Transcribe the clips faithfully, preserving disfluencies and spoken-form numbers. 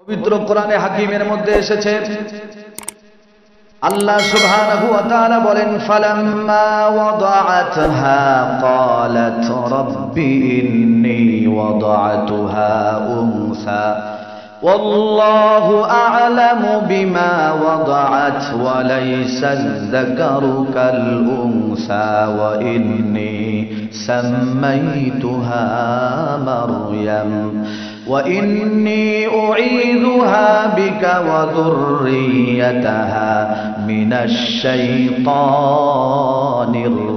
পবিত্র কোরআনে হাকিমের মধ্যে এসেছে আল্লাহ সুবহানাহু ওয়া তাআলা বলেন ফালাম্মা ওয়াদাআতহা ক্বালাত রাব্বি ইন্নী ওয়াদাআতুহা উনসা والله أعلم بما وضعت وليس الذكر كالأنثى وإني سميتها مريم وإني أعيذها بك وذريتها من الشيطان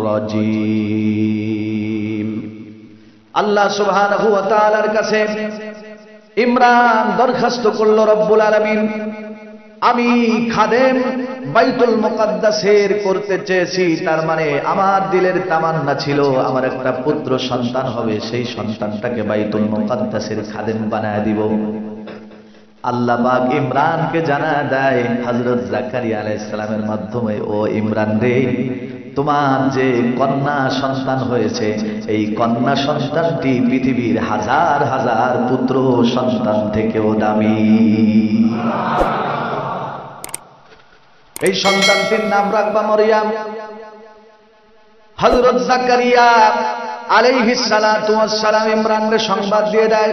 الرجيم الله سبحانه وتعالى কাছে ইমরান দরখাস্ত করল রব্বুল আলামিন আমি খাদেম বাইতুল মুকাদ্দাসের করতে চেয়েছি তার মানে আমার দিলের তামান্না ছিল আমার একটা পুত্র সন্তান হবে সেই সন্তানটাকে বাইতুল মুকাদ্দাসের খাদেম বানায় দিব আল্লাহ পাক ইমরানকে জানায় দেয় হযরত জাকারিয়া আলাইহিস সালামের মাধ্যমে ও ইমরান রে তোমার যে কন্যা সন্তান হয়েছে এই কন্যা সন্তানটি পৃথিবীর হাজার হাজার পুত্র সন্তান থেকেও দামি এই সন্তানটির নাম রাখবা মরিয়ম হযরত জাকারিয়া আলাইহিস সালাতু ওয়াস সালাম ইমরানকে সংবাদ দিয়ে দেয়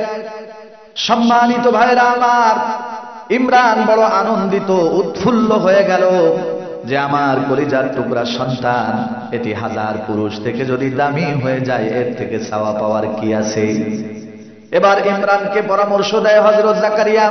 সম্মানিত ভাইরা আমার ইমরান বড় আনন্দিত উৎফুল্ল হয়ে গেল যে আমার কলিজার টুকরা সন্তান এটি হাজার পুরুষ থেকে যদি দামি হয়ে যায় এর থেকে চাওয়া পাওয়ার কি আছে এবার ইমরানকে পরামর্শ দেয় হযরত জাকারিয়া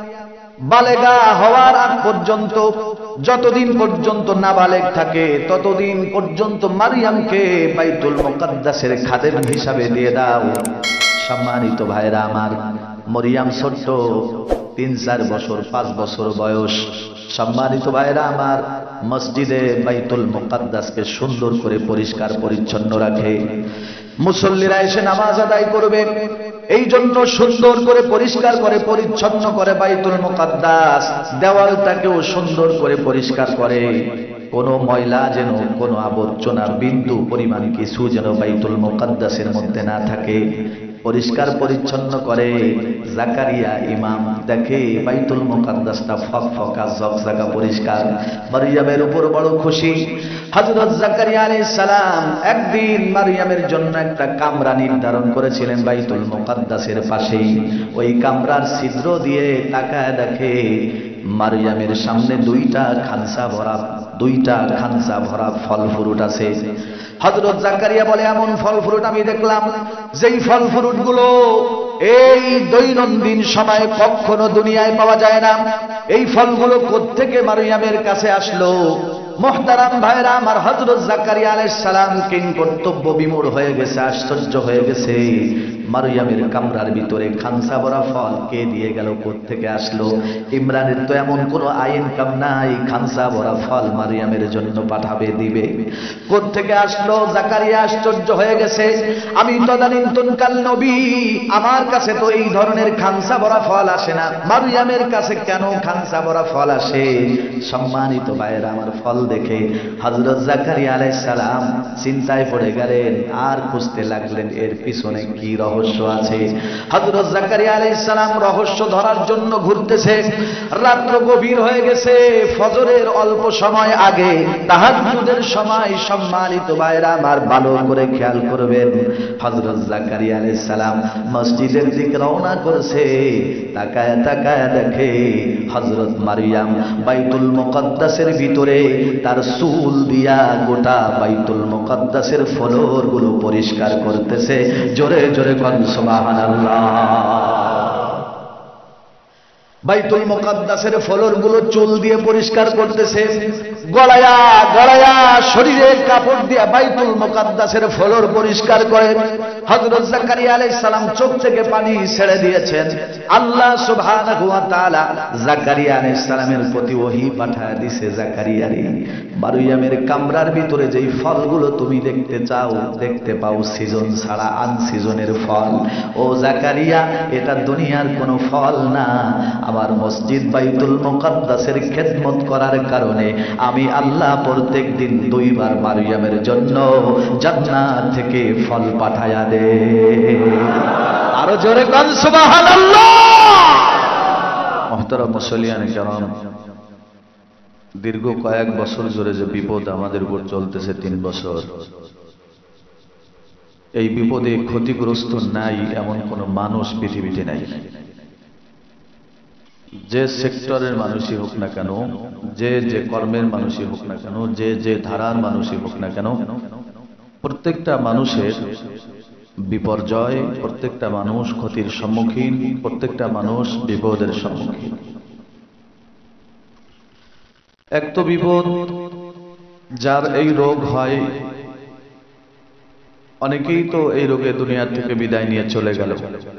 বালেগা হওয়ার আগ পর্যন্ত যতদিন পর্যন্ত নাবালেগ থাকে ততদিন পর্যন্ত মারিয়ামকে বাইতুল মুকাদ্দাসের খাদেম হিসাবে দিয়ে দাও সম্মানিত ভাইরা আমার মরিয়াম ছোট্ট তিন চার বছর পাঁচ বছর বয়স সম্মানিত ভাইরা আমার মসজিদে বাইতুল মুকাদ্দাসকে সুন্দর করে পরিষ্কার পরিচ্ছন্ন রাখে মুসল্লিরা এসে নামাজ আদায় করবে এই জন্য সুন্দর করে পরিষ্কার করে পরিচ্ছন্ন করে বাইতুল মুকাদ্দাস দেওয়ালটাকেও সুন্দর করে পরিষ্কার করে কোনো ময়লা যেন কোনো আবর্জনা বিন্দু পরিমাণ কিছু যেন বাইতুল মুকাদ্দাসের মধ্যে না থাকে পরিষ্কার পরিচ্ছন্ন করে জাকারিয়া ইমাম দেখে বাইতুল মুকাদ্দাসটা ফকফকা ঝকঝকা পরিষ্কার মারিয়ামের উপর বড় খুশি হযরত জাকারিয়া আলাইহিস সালাম একদিন মারিয়ামের জন্য একটা কামরা নির্ধারণ করেছিলেন বাইতুল মুকাদ্দাসের পাশেই ওই কামরার ছিদ্র দিয়ে তাকায় দেখে মারিয়ামের সামনে দুইটা খানসা ভরা দুইটা খানসা ভরা ফল ফ্রুট আছে হযরত জাকারিয়া বলে এমন ফল ফ্রুট আমি দেখলাম যেই ফল ফ্রুট গুলো এই দৈনন্দিন সময়ে কখনো দুনিয়ায় পাওয়া যায় না এই ফলগুলো কোত্থেকে মারিয়ামের কাছে আসলো মুহতারাম ভাইরা আমার হযরত জাকারিয়া আলাইহিস সালাম কিং কর্তব্য বিমূঢ় হয়ে গেছে আশ্চর্য হয়ে গেছে মারিয়ামের কামরার ভিতরে খানসা ভরা ফল কে দিয়ে গেল কোত্থেকে আসলো ইমরানের তো এমন কোনো আইন কাম নাই খানসা ভরা ফল মারিয়ামের জন্য পাঠাবে দিবে কোত্থেকে আসলো জাকারিয়া আশ্চর্য হয়ে গেছে আমি তদানীন্তনকাল নবী আমার কাছে তো এই ধরনের খানসা ভরা ফল আসে না মারিয়ামের কাছে কেন খানসা ভরা ফল আসে সম্মানিত ভাইরা আমার ফল দেখে হযরত জাকারিয়া আলাইহিস সালাম চিন্তায় পড়ে গেলেন আর খুঁজতে লাগলেন এর পিছনে কি রহস্য আছে হযরত জাকারিয়া আলাইহিস সালাম রহস্য ধরার জন্য ঘুরতেছে রাত্র গভীর হয়ে গেছে ফজরের অল্প সময় আগে তাহাজ্জুদের সময় সম্মানিত ভাইরা আমার ভালো করে খেয়াল করবেন হযরত জাকারিয়া আলাইহিস সালাম মসজিদের দিকে রওনা করেছে তাকায় তাকায় দেখে হযরত মারিয়াম বাইতুল মুকাদ্দাসের ভিতরে তার চুল দিয়া গোটা বাইতুল মুকাদ্দাসের ফ্লোর গুলো পরিষ্কার করতেছে জোরে জোরে কোন সুবহানাল্লাহ বাইতুল মুকাদ্দাসের ফ্লোর গুলো চুল দিয়ে পরিষ্কার করতেছে গলায়া গলায়া শরীরের কাপড় দিয়ে বাইতুল মুকাদ্দাসের ফ্লোর পরিষ্কার করেন হযরত জাকারিয়া আলাইহিস সালাম চোখ থেকে পানি ছেড়ে দিয়েছেন আল্লাহ সুবহানাহু ওয়া তাআলা জাকারিয়া আলাইহিস সালামের প্রতি ওহী পাঠায় দিয়েছে জাকারিয়া রে মারিয়ামের কামরার ভিতরে যেই ফলগুলো তুমি দেখতে চাও দেখতে পাও সিজন ছাড়া আন সিজনের ফল ও জাকারিয়া এটা দুনিয়ার কোনো ফল না আমার মসজিদ বাইতুল মুকাদ্দাসের খেদমত করার কারণে আমি আল্লাহ প্রত্যেক দিন দুইবার মারিয়ামের জন্য জান্নাত থেকে ফল পাঠায়া দে আরো জোরে কোন সুবহানাল্লাহ মোহতারাম মুসল্লিয়ান কেরাম, দীর্ঘ কয়েক বছর ধরে যে বিপদ আমাদের উপর চলতেছে, তিন বছর, এই বিপদে ক্ষতিগ্রস্ত নাই এমন কোন মানুষ পৃথিবীতে নাই। যে সেক্টরের মানুষই হোক না কেন, যে যে কর্মের মানুষই হোক না কেন, যে যে ধারার মানুষই হোক না কেন, প্রত্যেকটা মানুষের বিপর্যয়, প্রত্যেকটা মানুষ ক্ষতির সম্মুখীন, প্রত্যেকটা মানুষ বিপদের সম্মুখীন। এক তো বিপদ, যার এই রোগ হয়, অনেকেই তো এই রোগে দুনিয়া থেকে বিদায় নিয়ে চলে গেল।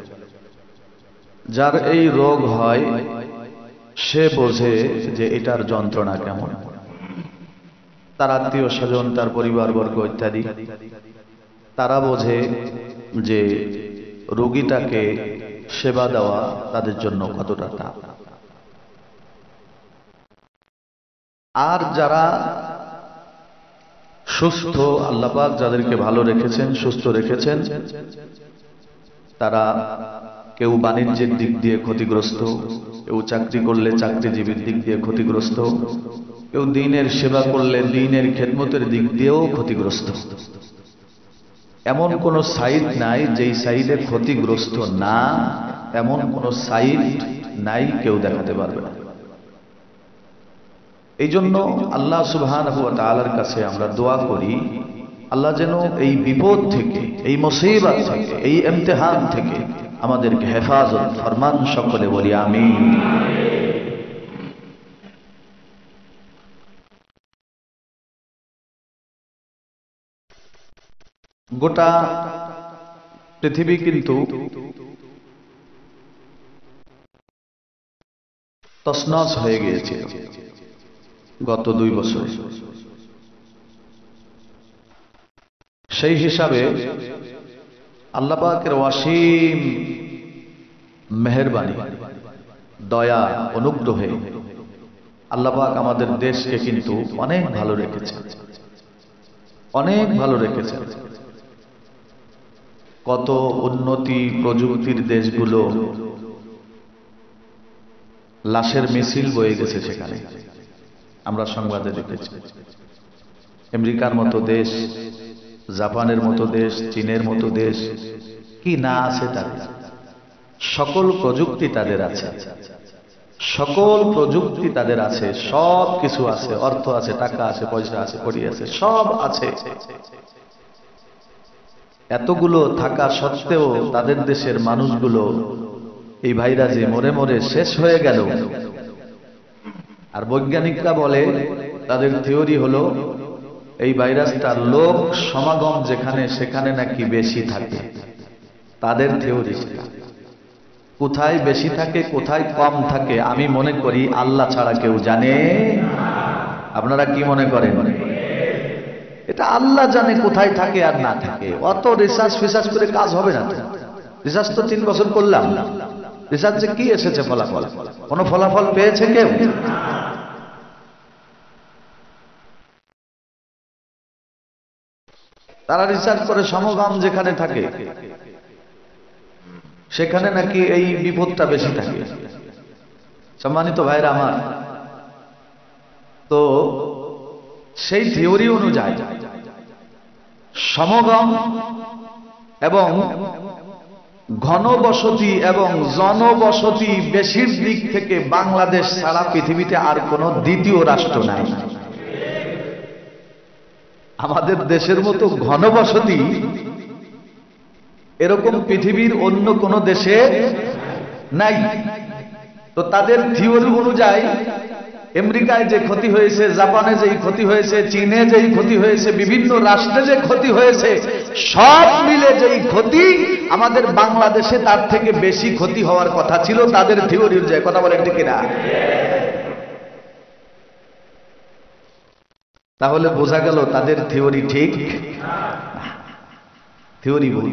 যার এই রোগ হয় সে বোঝে যে এটার যন্ত্রণা কেমন। তার আত্মীয় স্বজন, তার পরিবারবর্গ ইত্যাদি, তারা বোঝে যে রোগীটাকে সেবা দেওয়া তাদের জন্য কতটা টাফ। আর যারা সুস্থ, আল্লাহ পাক যাদেরকে ভালো রেখেছেন, সুস্থ রেখেছেন, তারা কেউ বাণিজ্যের দিক দিয়ে ক্ষতিগ্রস্ত, কেউ চাকরি করলে চাকরিজীবীর দিক দিয়ে ক্ষতিগ্রস্ত, কেউ দ্বীনের সেবা করলে দ্বীনের খেদমতের দিক দিয়েও ক্ষতিগ্রস্ত। এমন কোন সাইড নাই যেই সাইডে ক্ষতিগ্রস্ত না, এমন কোন সাইড নাই কেউ দেখাতে পারবে না। এই জন্য আল্লাহ সুবহানাহু ওয়া তাআলার কাছে আমরা দোয়া করি, আল্লাহ যেন এই বিপদ থেকে, এই মুসিবত থেকে, এই ইমতিহান থেকে আমাদেরকে হেফাজত ফরমান। সকলে বলি আমিন। গোটা পৃথিবী কিন্তু তছনছ হয়ে গিয়েছে গত দুই বছর। সেই হিসাবে আল্লাহ পাকের অসীম মেহেরবানি, দয়া, অনুগ্রহে আল্লাহ পাক আমাদের দেশকে কিন্তু অনেক ভালো রেখেছে, অনেক ভালো রেখেছে। কত উন্নতি প্রযুক্তির দেশগুলো লাশের মিছিল বয়ে গেছে সেখানে, আমরা সংবাদে দেখেছি। আমেরিকার মতো দেশ, জাপানের মতো দেশ, চীনের মতো দেশ, কি না আছে তাদের, সকল প্রযুক্তি তাদের আছে, সকল প্রযুক্তি তাদের আছে, সব কিছু আছে, অর্থ আছে, টাকা আছে, পয়সা আছে, কড়ি আছে, সব আছে। এতগুলো থাকা সত্ত্বেও তাদের দেশের মানুষগুলো এই ভাইরাসে মরে মরে শেষ হয়ে গেল। আর বৈজ্ঞানিকরা বলে, তাদের থিওরি হলো এই ভাইরাসটার লোক সমাগম যেখানে সেখানে নাকি বেশি থাকে। তাদের থিওরি সেটা। কোথায় বেশি থাকে কোথায় কম থাকে আমি মনে করি আল্লাহ ছাড়া কেউ জানে। আপনারা কি মনে করেন? এটা আল্লাহ জানে কোথায় থাকে আর না থাকে। অত রিসার্চ ফিসার্চ করে কাজ হবে না। রিসার্চ তো তিন বছর করলাম, রিসার্চে কি এসেছে ফলাফল? কোন ফলাফল পেয়েছে কেউ? তারা রিসার্চ করে সমগম যেখানে থাকে সেখানে নাকি এই বিপদটা বেশি থাকে। সম্মানিত ভাইরা আমার, তো সেই থিওরি অনুযায়ী সমগম এবং ঘনবসতি এবং জনবসতি বেশির দিক থেকে বাংলাদেশ ছাড়া পৃথিবীতে আর কোন দ্বিতীয় রাষ্ট্র নাই। আমাদের দেশের মতো ঘনবসতি এরকম পৃথিবীর অন্য কোন দেশে নাই। তো তাদের থিওরি অনুযায়ী আমেরিকায় যে ক্ষতি হয়েছে, জাপানে যেই ক্ষতি হয়েছে, চীনে যেই ক্ষতি হয়েছে, বিভিন্ন রাষ্ট্রে যে ক্ষতি হয়েছে, সব মিলে যেই ক্ষতি আমাদের বাংলাদেশে তার থেকে বেশি ক্ষতি হওয়ার কথা ছিল তাদের থিওরি অনুযায়ী। কথা বলেন ঠিক কিনা? তাহলে বোঝা গেল তাদের থিওরি ঠিক, থিওরি ভুল।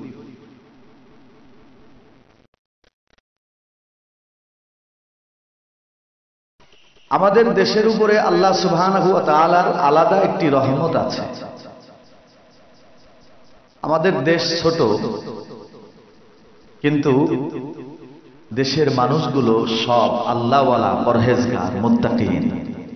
আমাদের দেশের উপরে আল্লাহ সুবহানাহু ওয়া তাআলার আলাদা একটি রহমত আছে। আমাদের দেশ ছোট, কিন্তু দেশের মানুষগুলো সব আল্লাহওয়ালা, পরহেজগার, মুত্তাকিন।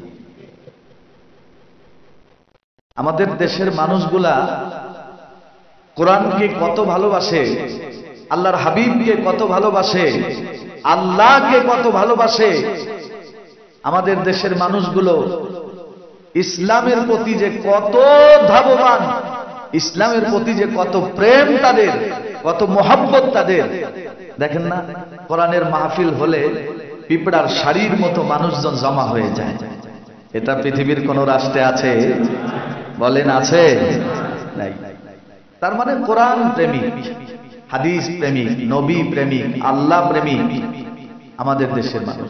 আমাদের দেশের মানুষগুলা কোরআনকে কত ভালোবাসে, আল্লাহর হাবিবকে কত ভালোবাসে, আল্লাহকে কত ভালোবাসে। আমাদের দেশের মানুষগুলো ইসলামের প্রতি যে কত ধাবমান, ইসলামের প্রতি যে কত প্রেম তাদের, কত মোহাব্বত তাদের। দেখেন না, কোরআনের মাহফিল হলে পিঁপড়ার শাড়ির মতো মানুষজন জমা হয়ে যায়। এটা পৃথিবীর কোন রাষ্ট্রে আছে? বলেন আছে? নাই। তার মানে কোরআন প্রেমিক, হাদিস প্রেমিক, নবী প্রেমিক, আল্লাহ প্রেমিক আমাদের দেশের মানুষ।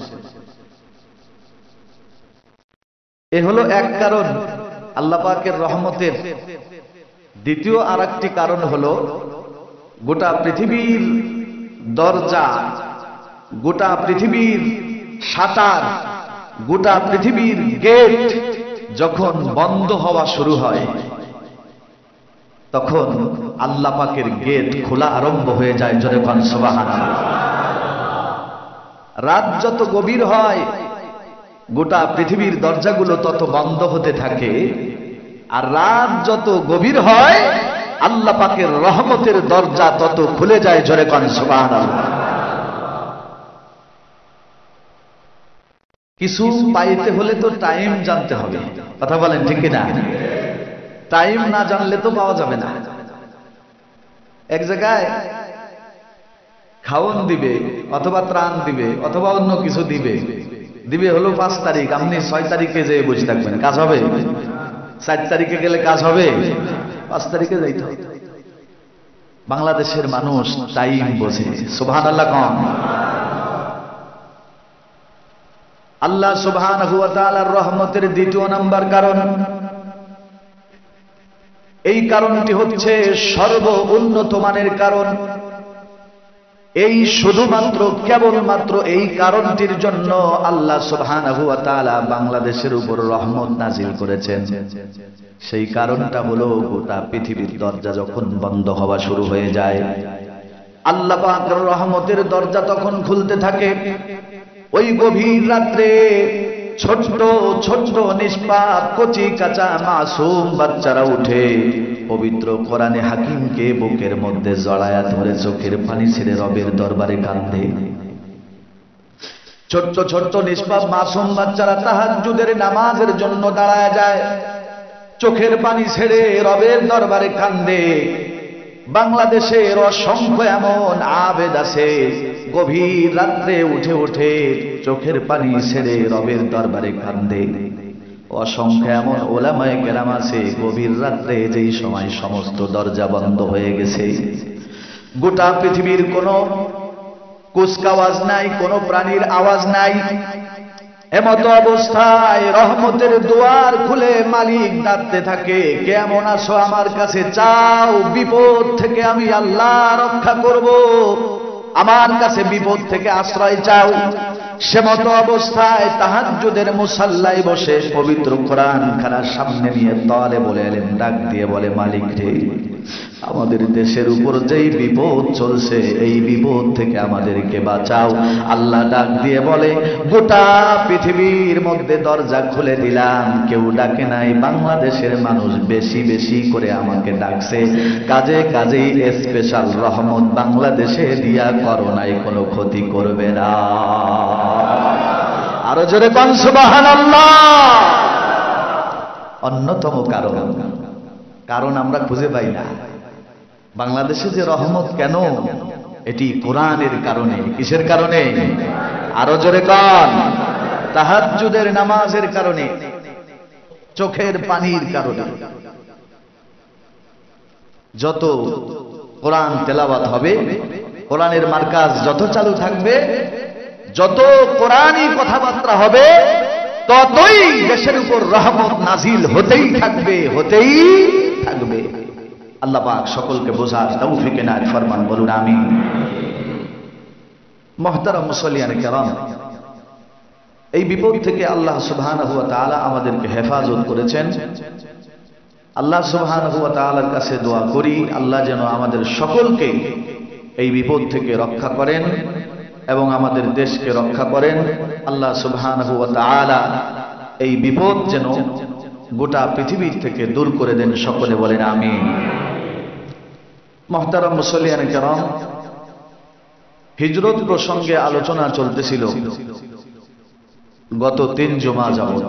এ হলো এক কারণ আল্লাহ পাকের রহমতের। দ্বিতীয় আর একটি কারণ হলো গোটা পৃথিবীর দরজা, গোটা পৃথিবীর শাটার, গোটা পৃথিবীর গেট যখন বন্ধ হওয়া শুরু হয়, তখন আল্লাহ পাকের গেট খোলা আরম্ভ হয়ে যায়। জোরে বলেন সুবহানাল্লাহ। রাত যত গভীর হয় গোটা পৃথিবীর দরজাগুলো তত বন্ধ হতে থাকে, আর রাত যত গভীর হয় আল্লাহ পাকের রহমতের দরজা তত খুলে যায়। জোরে বলেন সুবহানাল্লাহ। কিছু পাইতে হলে তো টাইম জানতে হবে, কথা বলেন ঠিক কিনা? টাইম না জানলে তো পাওয়া যাবে না। এক জায়গায় খাওন দিবে অথবা ত্রাণ দিবে অথবা অন্য কিছু দিবে, দিবে হলো পাঁচ তারিখ, আপনি ছয় তারিখে যেয়ে বসে থাকবেন, কাজ হবে? চার তারিখে গেলে কাজ হবে? পাঁচ তারিখে যাইতে হবে। বাংলাদেশের মানুষ টাইম বোঝে। সুবহানাল্লাহ কম। আল্লাহ সুবহানাহু ওয়া তাআলার রহমতের দ্বিতীয় নাম্বার কারণ, এই কারণটি হচ্ছে সর্ব উন্নত মানের কারণ। এই শুধুমাত্র কেবলমাত্র এই কারণটির জন্য আল্লাহ সুবহানাহু ওয়া তাআলা বাংলাদেশের উপর রহমত নাজিল করেছেন। সেই কারণটা হলো গোটা পৃথিবীর দরজা যখন বন্ধ হওয়া শুরু হয়ে যায়, আল্লাহ পাকের রহমতের দরজা তখন খুলতে থাকে। ওই গভীর রাত্রে ছোট্ট ছোট্ট নিষ্পাপ কচি কাঁচা মাসুম বাচ্চারা উঠে পবিত্র কোরআনে হাকিমকে বুকের মধ্যে জড়ায়া ধরে চোখের পানি ছেড়ে রবের দরবারে কাঁদে। ছোট্ট ছোট্ট নিষ্পাপ মাসুম বাচ্চারা তাহাজ্জুদের নামাজের জন্য দাঁড়ায় যায়, চোখের পানি ছেড়ে রবের দরবারে কাঁদে। বাংলাদেশের অসংখ্য এমন আবেদ আছে, গভীর রাত্রে উঠে উঠে চোখের পানি ছেড়ে রবের দরবারে কাঁদে। অসংখ্য এমন ওলামায়ে কেরাম আছে, গভীর রাত্রে যেই সময় সমস্ত দরজা বন্ধ হয়ে গেছে, গোটা পৃথিবীর কোনো কুচকাওয়াজ নাই, কোনো প্রাণীর আওয়াজ নাই, এমত অবস্থায় রহমতের দুয়ার খুলে মালিক ডাকতে থাকে, কেমন আছো আমার কাছে চাও, বিপদ থেকে আমি আল্লাহ রক্ষা করব, আমার কাছে বিপদ থেকে আশ্রয় চাও। সেমত অবস্থায় তাহাজ্জুদের মুসাল্লায় বসে পবিত্র কোরআন খানার সামনে নিয়ে তলে বলে এলেন, ডাক দিয়ে বলে, মালিক রে, আমাদের দেশের উপর যেই বিপদ চলছে এই বিপদ থেকে আমাদেরকে বাঁচাও। আল্লাহ ডাক দিয়ে বলে, গোটা পৃথিবীর মধ্যে দরজা খুলে দিলাম, কেউ ডাকে নাই, বাংলাদেশের মানুষ বেশি বেশি করে আমাকে ডাকছে, কাজে কাজেই স্পেশাল রহমত বাংলাদেশে দিয়া করোনায় কোনো ক্ষতি করবে না। আরো জোরে কোন সুবহানাল্লাহ। অন্যতম কারণ, কারণ আমরা খুঁজে পাই না। বাংলাদেশে যে রহমত কেন, এটি কোরআনের কারণে। কিসের কারণে? আরো জোরে কোন? তাহাজ্জুদের নামাজের কারণে, চোখের পানির কারণে। যত কোরআন তেলাওয়াত হবে, কোরআনের মার্কাজ যত চালু থাকবে, যত কোরআনী কথাবার্তা হবে, ততই দেশের উপর রহমত নাজিল হতেই থাকবে, হতেই থাকবে। আল্লাহ পাক সকলকে বোঝার তৌফিক এনায়েত ফরমান, বলুন আমিন। মুহতারাম মুসল্লিয়ানে কেরাম, এই বিপদ থেকে আল্লাহ সুবহানাহু ওয়া তাআলা আমাদেরকে হেফাজত করেছেন। আল্লাহ সুবহানাহু ওয়া তাআলার কাছে দোয়া করি, আল্লাহ যেন আমাদের সকলকে এই বিপদ থেকে রক্ষা করেন, এবং আমাদের দেশকে রক্ষা করেন। আল্লাহ সুবহানাহু ওয়া তাআলা এই বিপদ যেন গোটা পৃথিবীর থেকে দূর করে দেন, সকলে বলেন আমিন। মুহতারাম মুসল্লিয়ান কিরাম, হিজরত প্রসঙ্গে আলোচনা চলতেছিল গত তিন জুমা যাবত।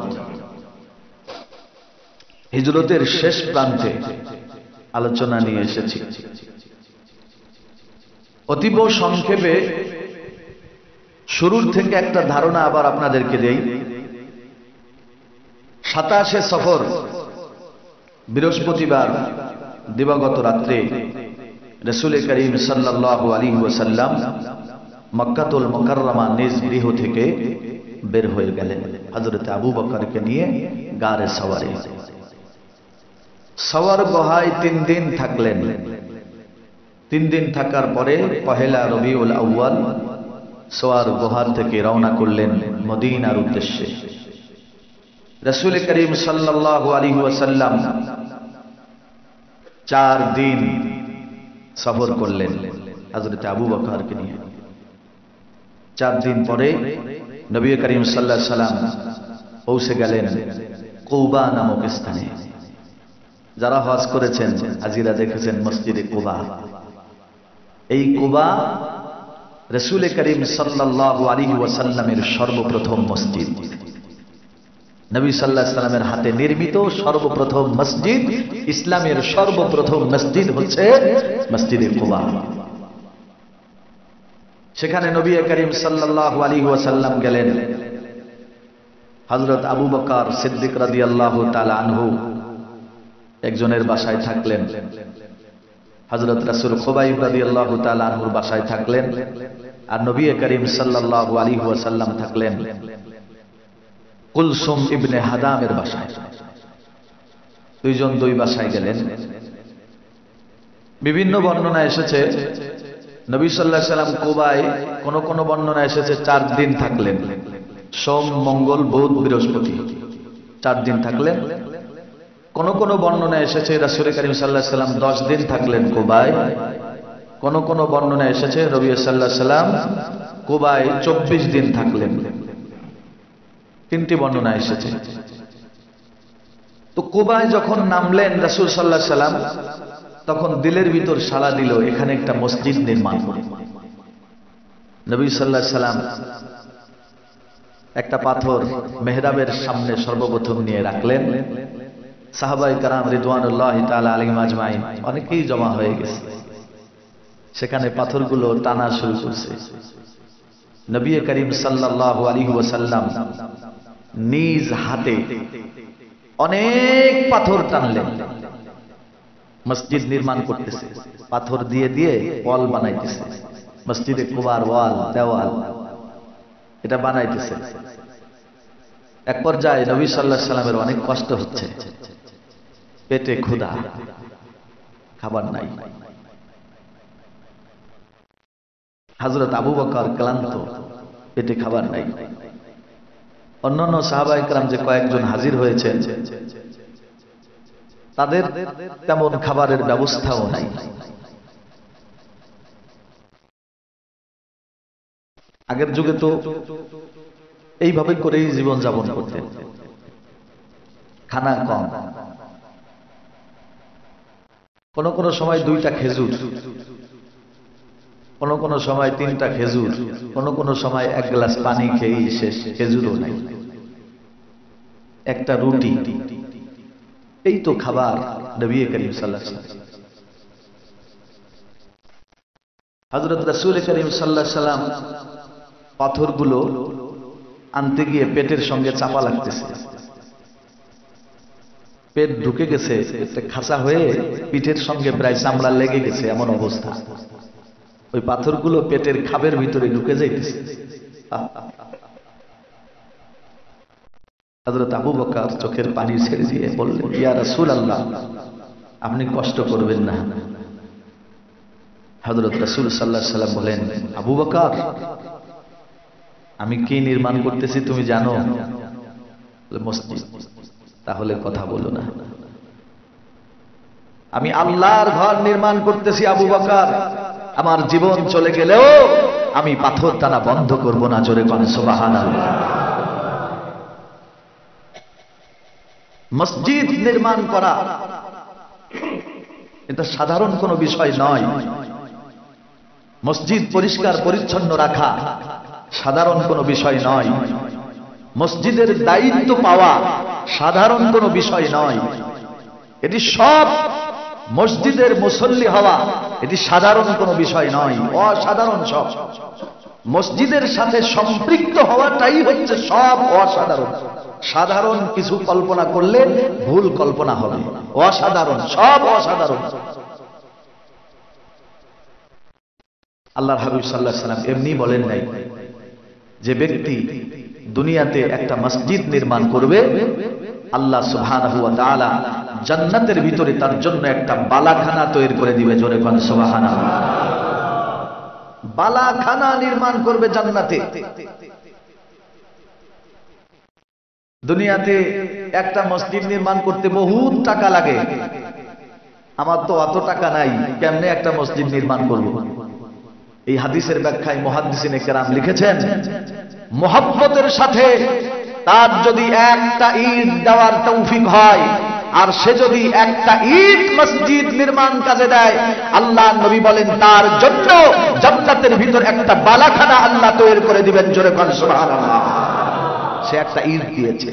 হিজরতের শেষ প্রান্তে আলোচনা নিয়ে এসেছি। অতীব সংক্ষেপে শুরুর থেকে একটা ধারণা আবার আপনাদেরকে দেই। সাতাশে সফর বৃহস্পতিবার দিবাগত রাত্রে রাসূল করিম সাল্লাল্লাহু আলাইহি ওয়াসাল্লাম মক্কাতুল মুকাররমা নিজ গৃহ থেকে বের হয়ে গেলেন হযরত আবু বকরকে নিয়ে গারে সওয়ারে। সওয়ার গুহায় তিন দিন থাকলেন। তিন দিন থাকার পরে পহেলা রবিউল আউয়াল সওয়ার গুহা থেকে রওনা করলেন মদিনার উদ্দেশ্যে। রাসূল করিম সাল্লাল্লাহু আলাইহি ওয়াসাল্লাম চার দিন সফর করলেন হযরত আবু বকরকে নিয়ে। চার দিন পরে নবী করিম সাল্লাল্লাহু আলাইহি ওয়াসাল্লাম পৌঁছে গেলেন কুবা নামক স্থানে। যারা হজ করেছেন হাজিরা দেখেছেন মসজিদে কুবা। এই কুবা রাসূল করিম সাল্লাল্লাহু আলাইহি ওয়াসাল্লামের সর্বপ্রথম মসজিদ। নবী সাল্লাল্লাহু আলাইহি ওয়াসাল্লামের হাতে নির্মিত সর্বপ্রথম মসজিদ, ইসলামের সর্বপ্রথম মসজিদ হচ্ছে মসজিদে কুবা। সেখানে নবী করিম সাল্লাল্লাহু আলাইহি ওয়াসাল্লাম গেলেন। হযরত আবু বকর সিদ্দিক রাদিয়াল্লাহু তাআলা আনহু একজনের বাসায় থাকলেন। হযরত রাসূল খুবাইব রাদিয়াল্লাহু তাআলা আনহুর বাসায় থাকলেন। আর নবী করিম সাল্লাল্লাহু আলাইহি ওয়াসাল্লাম থাকলেন কুলসুম ইবনে হাদামের বাসায়। দুইজন দুই বাসায় গেলেন। বিভিন্ন বর্ণনা এসেছে নবী সাল্লাল্লাহু আলাইহি ওয়াসাল্লাম কুবায়, কোন কোন বর্ণনা এসেছে চার দিন থাকলেন। সোম, মঙ্গল, বুধ, বৃহস্পতি চার দিন থাকলেন। কোন কোন বর্ণনা এসেছে রাসূল করিম সাল্লাল্লাহু আলাইহি ওয়াসাল্লাম দশ দিন থাকলেন কুবায়। কোন কোন বর্ণনা এসেছে নবী সাল্লাল্লাহু আলাইহি ওয়াসাল্লাম কুবায় চব্বিশ দিন থাকলেন। তিনটি বর্ণনা এসেছে। তো কুবায় যখন নামলেন রাসূল সাল্লাল্লাহু আলাইহি ওয়াসাল্লাম, তখন দিলের ভিতর সাড়া দিল এখানে একটা মসজিদ নির্মাণ করে। নবী সাল্লাল্লাহু আলাইহি ওয়াসাল্লাম একটা পাথর মেহরাবের সামনে সর্বপ্রথম নিয়ে রাখলেন। সাহাবায়ে কেরাম রিদওয়ানুল্লাহি তাআলা আলাইহিম আজমাইন অনেকেই জমা হয়ে গেছে। সেখানে পাথরগুলো টানা শুরু করছে। নবী করিম সাল্লাল্লাহু আলাইহি ওয়াসাল্লাম নিজ হাতে অনেক পাথর টানলেন। মসজিদ নির্মাণ করতেছে, পাথর দিয়ে দিয়ে ওয়াল বানাইতেছে। মসজিদে কুবার ওয়াল, দেওয়াল এটা বানাইতেছে। এক পর্যায়ে নবী সাল্লাল্লাহু আলাইহি ওয়াসাল্লামের অনেক কষ্ট হচ্ছে, পেটে ক্ষুধা, খাবার নাই। হযরত আবু বকর ক্লান্ত, পেটে খাবার নাই। অন্যান্য সাহাবায়ে কেরাম যে কয়েকজন হাজির হয়েছেন তাদের তেমন খাবারের ব্যবস্থাও নাই। আগের যুগে তো এইভাবে করেই জীবন যাপন করতেন, খানা কম। কোন কোন সময় দুইটা খেজুর, কোন কোন সময় তিনটা খেজুর, কোন কোন সময় এক গ্লাস পানি খেয়েই শেষ, খেজুরও নাই। একটা রুটি, এই তো খাবার নবী করিম সাল্লাল্লাহু আলাইহি ওয়াসাল্লাম। হযরত রাসূল করিম সাল্লাল্লাহু আলাইহি ওয়াসাল্লাম পাথরগুলো আনতে গিয়ে পেটের সঙ্গে চাপা লাগতেছে। পেট ঢুকে গেছে, খাসা হয়ে পিঠের সঙ্গে প্রায় চামড়া লেগে গেছে, এমন অবস্থা। ওই পাথরগুলো পেটের খাবের ভিতরে ঢুকে যাইতেছে। হযরত আবু বকর চোখের পানি ছেড়ে দিয়ে বললেন, ইয়া রাসূলুল্লাহ, আপনি কষ্ট করবেন না। হযরত রাসূল সাল্লাল্লাহু আলাইহি ওয়াসাল্লাম বলেন, আবু বকর, আমি কি নির্মাণ করতেছি তুমি জানো? মসজিদ। তাহলে কথা বলো না। আমি আল্লাহর ঘর নির্মাণ করতেছি আবু বকর। আমার জীবন চলে গেলেও আমি পাথর টানা বন্ধ করব না। জোরে কোন সুবহানাল্লাহ। মসজিদ নির্মাণ করা এটা সাধারণ কোনো বিষয় নয়। মসজিদ পরিষ্কার পরিচ্ছন্ন রাখা সাধারণ কোনো বিষয় নয়। মসজিদের দায়িত্ব পাওয়া সাধারণ কোনো বিষয় নয়। এটি সব মসজিদের মুসল্লি হওয়া এটি সাধারণ কোনো বিষয় নয়, অসাধারণ সব। মসজিদের সাথে সম্পৃক্ত হওয়াটাই হচ্ছে সব অসাধারণ। সাধারণ কিছু কল্পনা করলে ভুল কল্পনা হবে, অসাধারণ সব অসাধারণ। আল্লাহর হাবিব সাল্লাল্লাহু আলাইহি ওয়াসাল্লাম এমনি বলেন নাই যে ব্যক্তি দুনিয়াতে একটা মসজিদ নির্মাণ করবে আল্লাহ সুবহানাহু ওয়া তাআলা জান্নাতের ভিতরে তার জন্য একটা বালাখানা তৈরি করে দিবে। জোরে কোন সুবহানাল্লাহ। বালাখানা নির্মাণ করবে জান্নাতে। দুনিয়াতে একটা মসজিদ নির্মাণ করতে বহুত টাকা লাগে। আমার তো অত টাকা নাই, কেমনে একটা মসজিদ নির্মাণ করব? এই হাদিসের ব্যাখ্যায় মুহাদ্দিসিনে কেরাম লিখেছেন, মুহাব্বতের সাথে তার যদি একটা ঈদ দেওয়ার তৌফিক হয় আর সে যদি একটা ঈদ মসজিদ নির্মাণ কাজে দেয়, আল্লাহ নবী বলেন তার জন্য জান্নাতের ভিতর একটা বালাখানা আল্লাহ তৈরি করে দিবেন। জোরে কোন সুবহানাল্লাহ। সে একটা ঈদ দিয়েছে,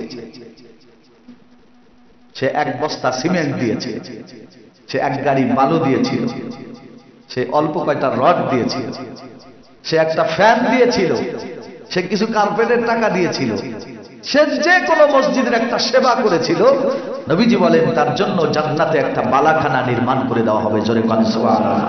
সে এক বস্তা সিমেন্ট দিয়েছে, সে এক গাড়ি বালু দিয়েছিল, সে অল্প কয়টা রড দিয়েছিল, সে একটা ফ্যান দিয়েছিল, সে কিছু কার্পেটের টাকা দিয়েছিল, সে যে কোনো মসজিদের একটা সেবা করেছিল। নবীজি বলেন তার জন্য জান্নাতে একটা বালাখানা নির্মাণ করে দেওয়া হবে। জোরে কোন সুবহানাল্লাহ।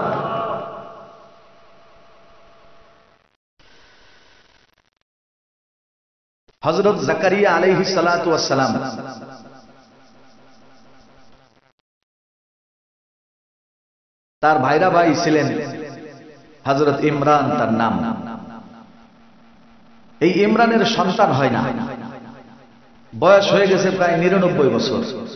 হযরত জাকারিয়া আলাইহিস সালাতু ওয়াস সালাম তার ভাইরা ভাই ছিলেন হযরত ইমরান তার নাম। এই ইমরানের সন্তান হয় না, বয়স হয়ে গেছে প্রায় নিরানব্বই বছর।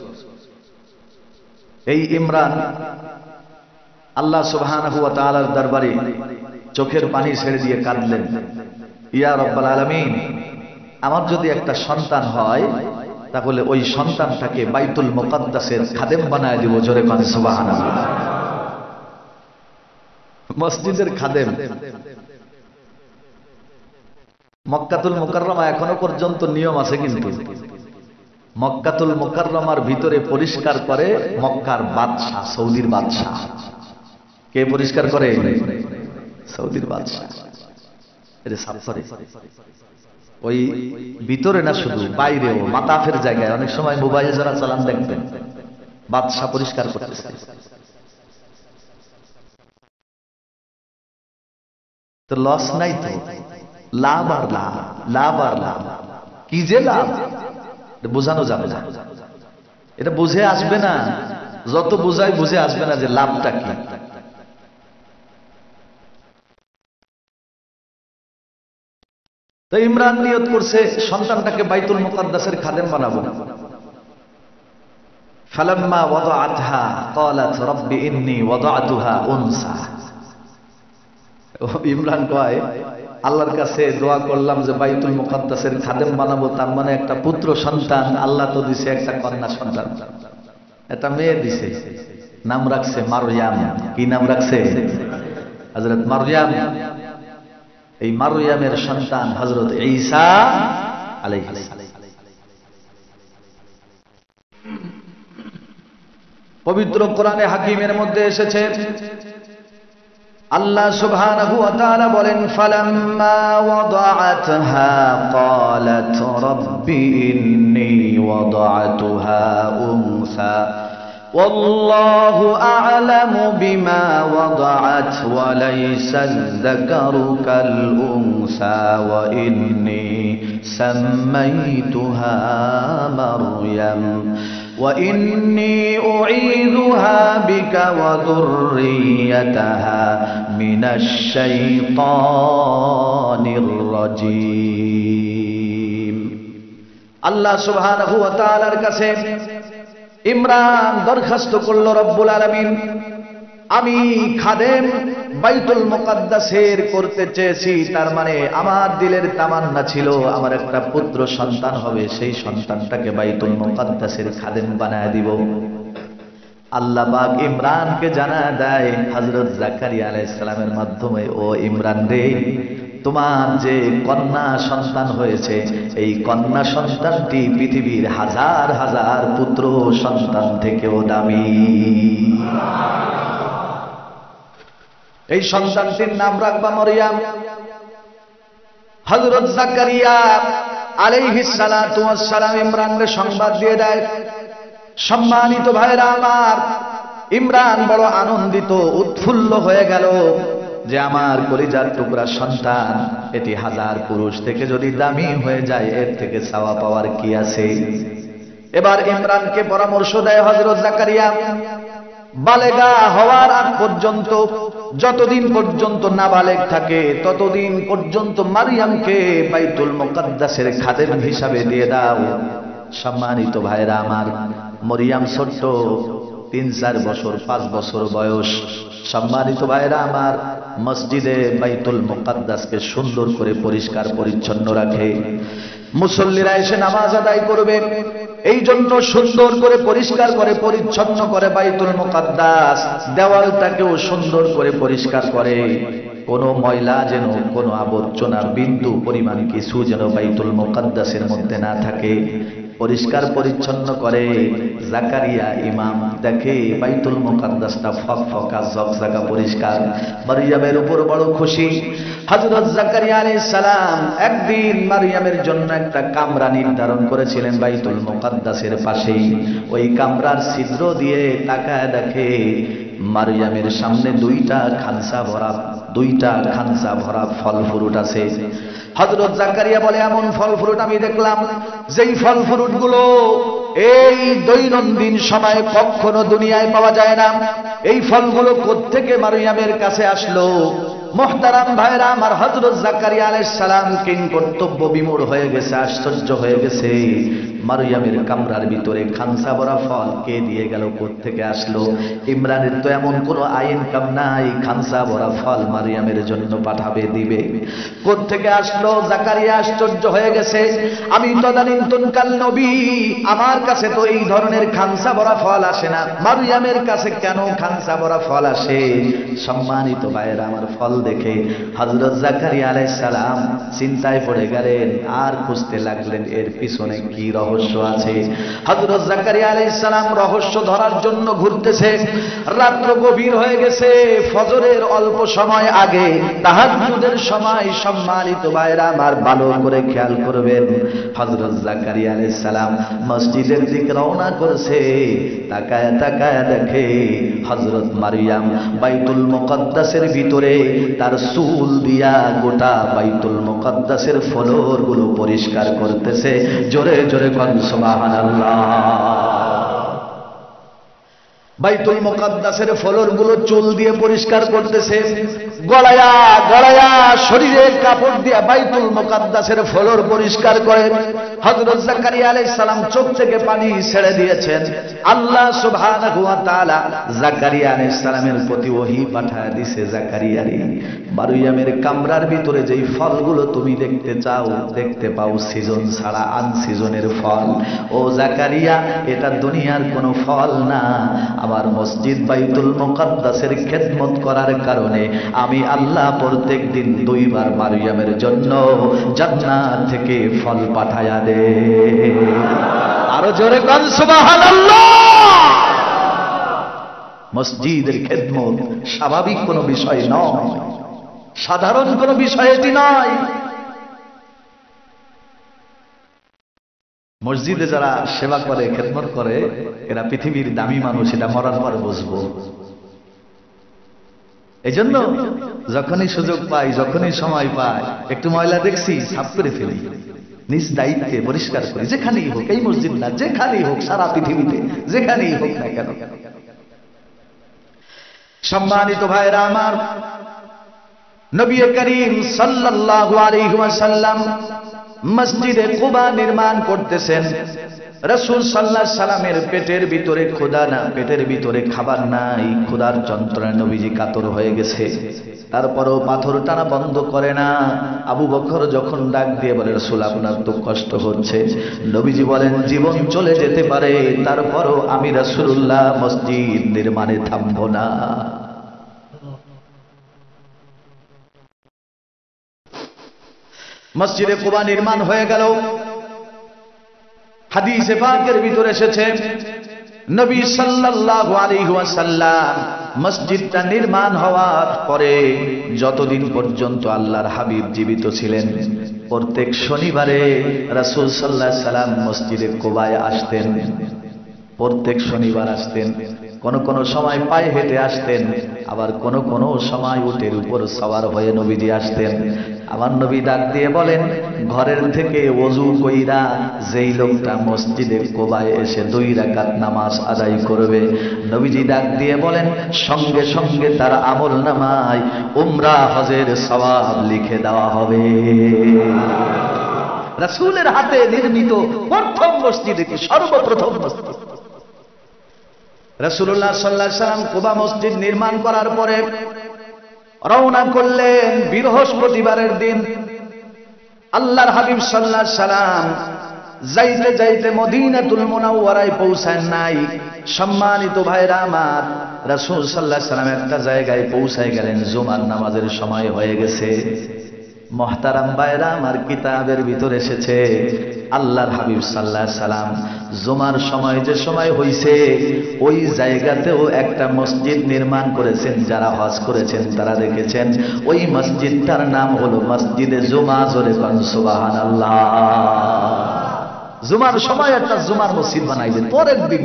এই ইমরান আল্লাহ সুবহানাহু ওয়া তাআলার দরবারে চোখের পানি ছেড়ে দিয়ে কাঁদলেন, ইয়া রাব্বাল আলামিন, আমার যদি একটা সন্তান হয় তাহলে ওই সন্তানটাকে বাইতুল মুকাদ্দাসের খাদেম বানায় দিব। জোরে কোন সুবহানাল্লাহ। মসজিদের খাদেম। মক্কাতুল মুকাররমা এখনো পর্যন্ত নিয়ম আছে, কিন্তু মক্কাতুল মুকাররমার ভিতরে পরিষ্কার করে মক্কার বাদশা, সৌদির বাদশা। কে পরিষ্কার করে? সৌদির বাদশা। এটা সাফ করে। ওই ভিতরে না, শুধু বাইরেও মাতাফের জায়গায় অনেক সময় মোবাইলে যারা চালান দেখবেন বাদশা পরিষ্কার করতেছে। তো লস নাই তো, লাভ আর লাভ, লাভ আর লাভ। কি যে লাভ বোঝানো যাবে না, এটা বুঝে আসবে না। যত বোঝাই বুঝে আসবে না যে লাভটা কি। তো ইমরান নিয়ত করছে সন্তানটাকে বাইতুল মুকাদ্দাসের খাদেম বানাবো। ফালাম্মা ওয়াদাআতহা ক্বালাত রাব্বি ইন্নী ওয়াদাআতুহা উনসা। ইমরান কয়, আল্লাহর কাছে দোয়া করলাম যে বাইতুল মুকাদ্দাসের খাদেম বানাবো, তার মানে একটা পুত্র সন্তান। আল্লাহ তো দিছে একটা কন্যা সন্তান, একটা মেয়ে দিছে, নাম রাখছে মারইয়াম। কি নাম রাখছে? হযরত মারইয়াম। এই মারইয়ামের সন্তান হযরত ঈসা আলাইহিস সালাম। পবিত্র কোরআনে হাকিমের মধ্যে এসেছে, আল্লাহ সুবহানাহু ওয়া তাআলা বলেন, ফালাম্মা ওয়াদাআতহা ক্বালাত রাব্বি ইন্নী ওয়াদাআতুহা উনসা ওয়াল্লাহু আ'লামু বিমা ওয়াদাআত ওয়া লাইসা আয-যাকারু কাল উনসা ওয়া ইন্নী সাম্মাইতুহা মারইয়াম وإني أعيذها بك وذريتها من الشيطان الرجيم। আল্লাহ সুবহানাহু ওয়া তাআলার কাছে ইমরান দরখাস্ত করল, রব্বুল আলামিন, আমি খাদেম বাইতুল মুকাদ্দাসের করতে চেয়েছি, তার মানে আমার দিলের তামান্না ছিল আমার একটা পুত্র সন্তান হবে, সেই সন্তানটাকে বাইতুল মুকাদ্দাসের খাদেম বানায় দিব। আল্লাহ পাক ইমরানকে জানা দেয় হযরত জাকারিয়া আলাইহিস সালামের মাধ্যমে, ও ইমরান রে, তোমার যে কন্যা সন্তান হয়েছে, এই কন্যা সন্তানটি পৃথিবীর হাজার হাজার পুত্র সন্তান থেকেও দামি। এই সন্তানটির নাম রাখবা মরিয়ম। হযরত জাকারিয়া আলাইহিস সালাতু ওয়াস সালাম ইমরানকে সংবাদ দিয়ে দেয়। সম্মানিত ভাইরা আমার, ইমরান বড় আনন্দিত, উৎফুল্ল হয়ে গেল যে আমার কলিজার টুকরা সন্তান এটি হাজার পুরুষ থেকে যদি দামি হয়ে যায়, এর থেকে চাওয়া পাওয়ার কি আছে। এবার ইমরানকে পরামর্শ দেয় হযরত জাকারিয়া, বালেগা হওয়ার আগ পর্যন্ত, যতদিন পর্যন্ত নাবালেগ থাকে ততদিন পর্যন্ত মারিয়ামকে বাইতুল মুকাদ্দাসের খাদেম হিসাবে দিয়ে দাও। সম্মানিত ভাইরা আমার, মরিয়াম ছোট্ট, তিন চার বছর পাঁচ বছর বয়স। সম্মানিত ভাইরা আমার, মসজিদে বাইতুল মুকাদ্দাসকে সুন্দর করে পরিষ্কার পরিচ্ছন্ন রাখে। মুসল্লিরা এসে নামাজ আদায় করবে, এই জন্য সুন্দর করে পরিষ্কার করে পরিচ্ছন্ন করে বাইতুল মুকাদ্দাস। দেওয়ালটাকেও সুন্দর করে পরিষ্কার করে, কোনো ময়লা যেন, কোনো আবর্জনা বিন্দু পরিমাণ কিছু যেন বাইতুল মুকাদ্দাসের মধ্যে না থাকে, পরিষ্কার পরিচ্ছন্ন করে। জাকারিয়া ইমাম দেখে বাইতুল মুকাদ্দাসটা ফকফকা ঝকঝকা পরিষ্কার। মারিয়ামের উপর বড় খুশি। হযরত জাকারিয়া আলাইহিস সালাম একদিন মারিয়ামের জন্য একটা কামরা নির্ধারণ করেছিলেন বাইতুল মুকাদ্দাসের পাশেই। ওই কামরার ছিদ্র দিয়ে তাকায় দেখে মারিয়ামের সামনে দুইটা খানসা ভরা, দুইটা খানসা ভরা ফল ফ্রুট আছে। হযরত জাকারিয়া বলে, এমন ফল ফ্রুট আমি দেখলাম যেই ফল ফ্রুট গুলো এই দৈনন্দিন সময়ে কখনো দুনিয়ায় পাওয়া যায় না। এই ফলগুলো কোত্থেকে মারিয়ামের কাছে আসলো? মুহতারাম ভাইরা আমার, হযরত জাকারিয়া আলাইহিস সালাম কিং কর্তব্য বিমূঢ় হয়ে গেছে, আশ্চর্য হয়ে গেছে। মারিয়ামের কামরার ভিতরে খানসা ভরা ফল কে দিয়ে গেল, কোত্থেকে আসলো? ইমরানের তো এমন কোনো আইন কাম নাই খানসা ভরা ফল মারিয়ামের জন্য পাঠাবে, দিবে। কোত্থেকে আসলো? জাকারিয়া আশ্চর্য হয়ে গেছে। আমি তদানীন্তনকাল নবী, আমার কাছে তো এই ধরনের খানসা ভরা ফল আসে না, মারিয়ামের কাছে কেন খানসা ভরা ফল আসে? সম্মানিত ভাইয়েরা আমার, ফল দেখে হযরত জাকারিয়া আলাইহিস সালাম চিন্তায় পড়ে গেলেন, আর খুঁজতে লাগলেন এর পিছনে কি রহস্য আছে। হযরত জাকারিয়া আলাইহিস সালাম রহস্য ধরার জন্য ঘুরতেছে। রাত্র গভীর হয়ে গেছে, ফজরের অল্প সময় আগে, তাহাজ্জুদের সময়। সম্মানিত ভাইরা আমার, ভালো করে খেয়াল করবেন, হযরত জাকারিয়া আলাইহিস সালাম মসজিদের দিকে রওনা করেছে। তাকায় তাকায় দেখে হযরত মারিয়াম বাইতুল মুকাদ্দাসের ভিতরে তার চুল দিয়া গোটা বাইতুল মুকাদ্দাসের ফ্লোর গুলো পরিষ্কার করতেছে। জোরে জোরে কোন সুবহানাল্লাহ। বাইতুল মুকাদ্দাসের ফ্লোর গুলো চুল দিয়ে পরিষ্কার করতেছে, গড়ায়া গড়ায়া শরীরের কাপড় দিয়ে বাইতুল মুকাদ্দাসের ফ্লোর পরিষ্কার করেন। হযরত জাকারিয়া আলাইহিস সালাম চোখ থেকে পানি ছেড়ে দিয়েছেন। আল্লাহ সুবহানাহু ওয়া তাআলা জাকারিয়া আলাইহিস সালামের প্রতি ওহী পাঠায় দিয়েছে, জাকারিয়া রে, মারিয়ামের কামরার ভিতরে যেই ফলগুলো তুমি দেখতে চাও, দেখতে পাও সিজন ছাড়া আনসিজনের ফল। ও জাকারিয়া, এটা দুনিয়ার কোনো ফল না, আমার মসজিদ বাইতুল মুকাদ্দাসের খেদমত করার কারণে আমি আল্লাহ প্রত্যেক দিন দুইবার মারিয়ামের জন্য জান্নাত থেকে ফল পাঠায়া দে। আরো জোরে কোন সুবহানাল্লাহ। মসজিদের খেদমত স্বাভাবিক কোনো বিষয় নয়, সাধারণ কোনো বিষয় এটি নয়। মসজিদে যারা সেবা করে, খেদমত করে, এরা পৃথিবীর দামি মানুষ, এটা মরার পর বুঝবো। এই জন্য যখনই সুযোগ পাই, যখনই সময় পাই, একটু ময়লা দেখছি সাফ করে ফেলি, নিজ দায়িত্বে পরিষ্কার করি। যেখানেই হোক, এই মসজিদ না, যেখানেই হোক, সারা পৃথিবীতে যেখানেই হোক না কেন। সম্মানিত ভাইরা আমার, নবী করিম সাল্লাল্লাহু আলাইহি ওয়াসাল্লাম মসজিদে কুবা নির্মাণ করতেছেন। রাসূল সাল্লাল্লাহু আলাইহি সাল্লামের পেটের ভিতরে ক্ষুধা না, পেটের ভিতরে খাবার নাই, ক্ষুধার যন্ত্রণায় নবীজি কাতর হয়ে গেছে। তারপরও পাথর টানা বন্ধ করে না। আবু বকর যখন ডাক দিয়ে বলে, রাসূল আপনার তো কষ্ট হচ্ছে, নবীজি বলেন জীবন চলে যেতে পারে, তারপরও আমি রাসূলুল্লাহ মসজিদ নির্মাণে থামব না। মসজিদে কুবা নির্মাণ হয়ে গেল। হাদিসে পাকের ভিতরে এসেছে নবী সাল্লাল্লাহু আলাইহি ওয়াসাল্লাম মসজিদটা নির্মাণ হওয়ার পরে যতদিন পর্যন্ত আল্লাহর হাবিব জীবিত ছিলেন, প্রত্যেক শনিবারে রাসূল সাল্লাল্লাহু আলাইহি সাল্লাম মসজিদে কুবায় আসতেন। প্রত্যেক শনিবার আসতেন। কোন কোন সময় পায়ে হেঁটে আসতেন, আবার কোন কোন সময় উটের উপর সওয়ার হয়ে নবীজি আসতেন। আমার নবী ডাক দিয়ে বলেন, ঘরের থেকে ওযু কইরা যেই লোকটা মসজিদে কুবায় এসে দুই রাকাত নামাজ আদায় করবে, নবীজি ডাক দিয়ে বলেন সঙ্গে সঙ্গে তার আমল নামায় উমরা হজের সওয়াব লিখে দেওয়া হবে। রাসূলের হাতে নির্মিত প্রথম মসজিদ, কি সর্বপ্রথম মসজিদ। রাসূলুল্লাহ সাল্লাল্লাহু আলাইহি সাল্লাম কুবা মসজিদ নির্মাণ করার পরে রওনা করলেন বৃহস্পতিবারের দিন। আল্লাহর হাবিব সাল্লাল্লাহু আলাইহি সাল্লাম যাইতে যাইতে মদিনাতুল মুনাওয়ারায় পৌঁছান নাই। সম্মানিত ভাইরা আমার, রাসূল সাল্লাল্লাহু আলাইহি সাল্লাম একটা জায়গায় পৌঁছায় গেলেন, জুমার নামাজের সময় হয়ে গেছে। মুহতারাম ভাইরা আমার, কিতাবের ভিতরে এসেছে আল্লাহর হাবিব সাল্লাল্লাহু আলাইহি সাল্লাম জুমার সময় যে সময় হইছে, ওই জায়গাতেও একটা মসজিদ নির্মাণ করেছেন। যারা হজ করেছেন তারা দেখেছেন, ওই মসজিদটার নাম হলো মসজিদে জুমা। জোরে কোন সুবহানাল্লাহ। জুমার সময় একটা জুমার মসজিদ বানাইলেন। পরের দিন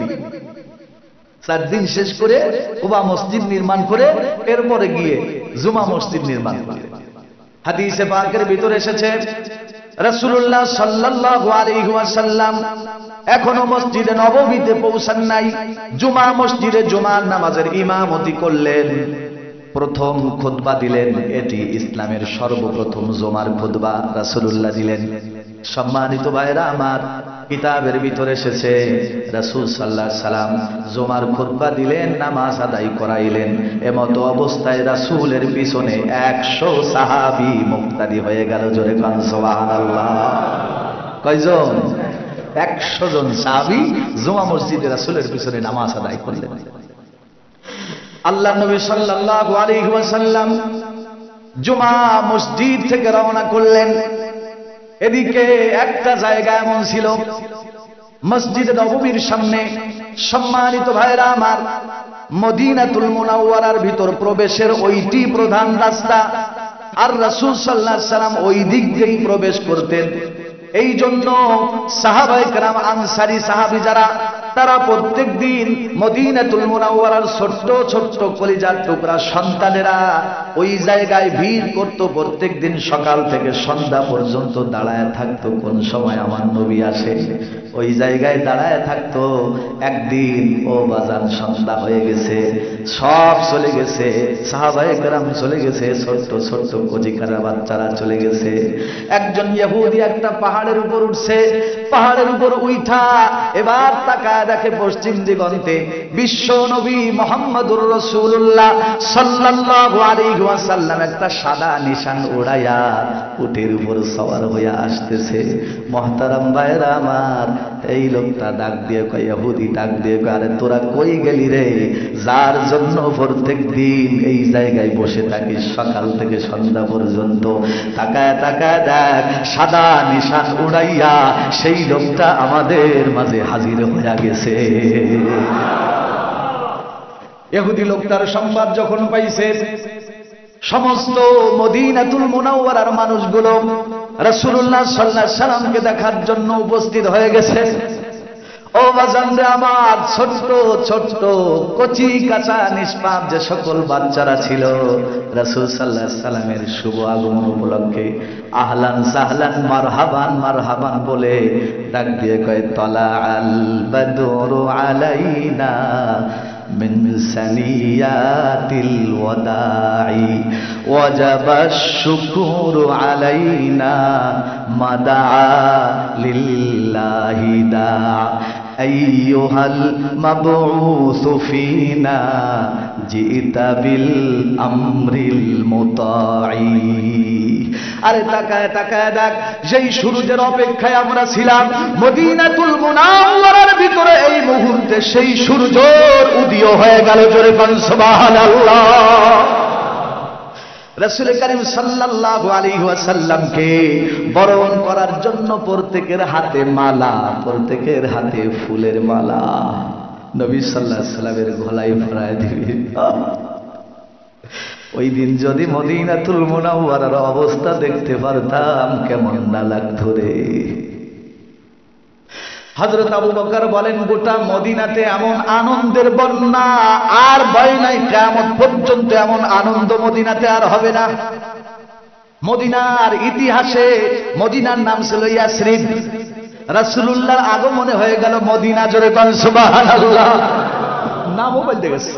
চার দিন শেষ করে কুবা মসজিদ নির্মাণ করে এরপরে গিয়ে জুমা মসজিদ নির্মাণ করলেন। হাদিসে পাকের ভিতরে এসেছে রাসূলুল্লাহ সাল্লাল্লাহু আলাইহি ওয়াসাল্লাম এখনো মসজিদে নববীতে পৌঁছান নাই। জুমা মসজিদে জুমার নামাজের ইমামতি করলেন, প্রথম খুতবা দিলেন। এটি ইসলামের সর্বপ্রথম জুমার খুতবা রাসূলুল্লাহ দিলেন। সম্মানিত ভাইরা আমার, কিতাবের ভিতরে এসেছে রাসূল সাল্লাল্লাহু আলাইহি সাল্লাম জুমার খুতবা দিলেন, নামাজ আদায় করাইলেন। এমত অবস্থায় রাসূলের পিছনে একশো সাহাবী মুক্তাদি হয়ে গেল। জোরে কোন সুবহানাল্লাহ। কয়জন? একশো জন সাহাবী জুমা মসজিদে রাসূলের পিছনে নামাজ আদায় করলেন। আল্লাহর নবী সাল্লাল্লাহু আলাইহি ওয়াসাল্লাম জুমা মসজিদ থেকে রওনা করলেন। এদিকে একটা জায়গা এমন ছিল মসজিদে নববীর সামনে, সম্মানিত ভাইরা আমার, মদিনাতুল মুনাওয়ারার ভিতর প্রবেশের ওইটি প্রধান রাস্তা, আর রাসূল সাল্লাল্লাহু আলাইহি সাল্লাম ওই দিক দিয়েই প্রবেশ করতেন। এই জন্য সাহাবায়ে কেরাম, আনসারী সাহাবী যারা, তারা প্রত্যেক দিন মদিনাতুল মুনাওয়ারার ছোট্ট ছোট্ট কলিজার টুকরা সন্তানেরা ওই জায়গায় ভিড় করত। প্রত্যেক দিন সকাল থেকে সন্ধ্যা পর্যন্ত দাঁড়ায় থাকতো, কোন সময় আমার নবী আসে। ওই জায়গায় দাঁড়ায় থাকতো। একদিন ও বাজান সন্ধ্যা হয়ে গেছে, সব চলে গেছে, সাহাবায়ে কেরাম চলে গেছে, ছোট্ট ছোট্ট কচিকারা বাচ্চারা চলে গেছে। একজন ইহুদি একটা পাহাড়ের উপর উঠছে, পাহাড়ের উপর উঠা এবার তাকায় দেখে পশ্চিম দিগন্তে বিশ্ব নবী মুহাম্মদুর রাসূলুল্লাহ সাল্লাল্লাহু আলাইহি ওয়াসাল্লাম একটা সাদা নিশান উড়াইয়া উটের উপর সওয়ার হইয়া আসতেছে। মুহতারাম ভাইরা আমার, এই লোকটা ডাক দিয়ে কয়, ইহুদি ডাক দিয়ে কয়, আরে তোরা কই গেলি রে, যার জন্য প্রত্যেক দিন এই জায়গায় বসে থাকিস সকাল থেকে সন্ধ্যা পর্যন্ত, তাকায় তাকায় দেখ সাদা নিশান উড়াইয়া সেই লোকটা আমাদের মাঝে হাজির হইয়া গেছে। ইহুদি লোকটার সংবাদ যখন পাইছে, সমস্ত মদিনাতুল মুনাওয়ারার মানুষগুলো রাসূলুল্লাহ সাল্লাল্লাহু আলাইহি সাল্লামকে দেখার জন্য উপস্থিত হয়ে গেছে। ও বাজানরা আমার, ছোট্ট ছোট্ট কচি কাঁচা নিষ্পাপ যে সকল বাচ্চারা ছিল, রাসূল সাল্লাল্লাহু আলাইহি সাল্লামের শুভ আগমন উপলক্ষে আহলান সাহলান মারহাবান মারহাবান বলে ডাক দিয়ে কয়, তলা আল বদরু আলাইনা মিন সানিয়াতিল ওয়াদাই ওয়াজাবাশ শুকরু আলাইনা মাদা লিল্লাহি দা আইয়ুহাল মাবউসু ফিনা জিতা বিল আমরিল মুতাঈ। আরে তাকায় তাকায় দেখ, যেই সূর্যের অপেক্ষায় আমরা ছিলাম মদিনাতুল মুনাওয়ারার ভিতরে, এই মুহূর্তে সেই সূর্যের উদয় হয়ে গেল। জোরে বল সুবহানাল্লাহ। রাসূল করিম সাল্লাল্লাহু আলাইহি ওয়াসাল্লামকে বরণ করার জন্য প্রত্যেকের হাতে মালা, প্রত্যেকের হাতে ফুলের মালা নবী সাল্লাল্লাহু আলাইহি ওয়াসাল্লামের গলায় পরায় দিবে। ওই দিন যদি মদিনাতুল মুনাওয়ারার অবস্থা দেখতে পারতাম কেমন না লাগতো রে। হযরত আবু বকর বলেন, গোটা মদিনাতে এমন আনন্দের বন্যা আর ভয় নাই, কিয়ামত পর্যন্ত এমন আনন্দ মদিনাতে আর হবে না। মদিনার ইতিহাসে মদিনার নাম ছিল ইয়াসরিব, রাসূলুল্লাহর আগমনে হয়ে গেল মদিনা। জোরে বল সুবহানাল্লাহ। নামও বলতে গেছে।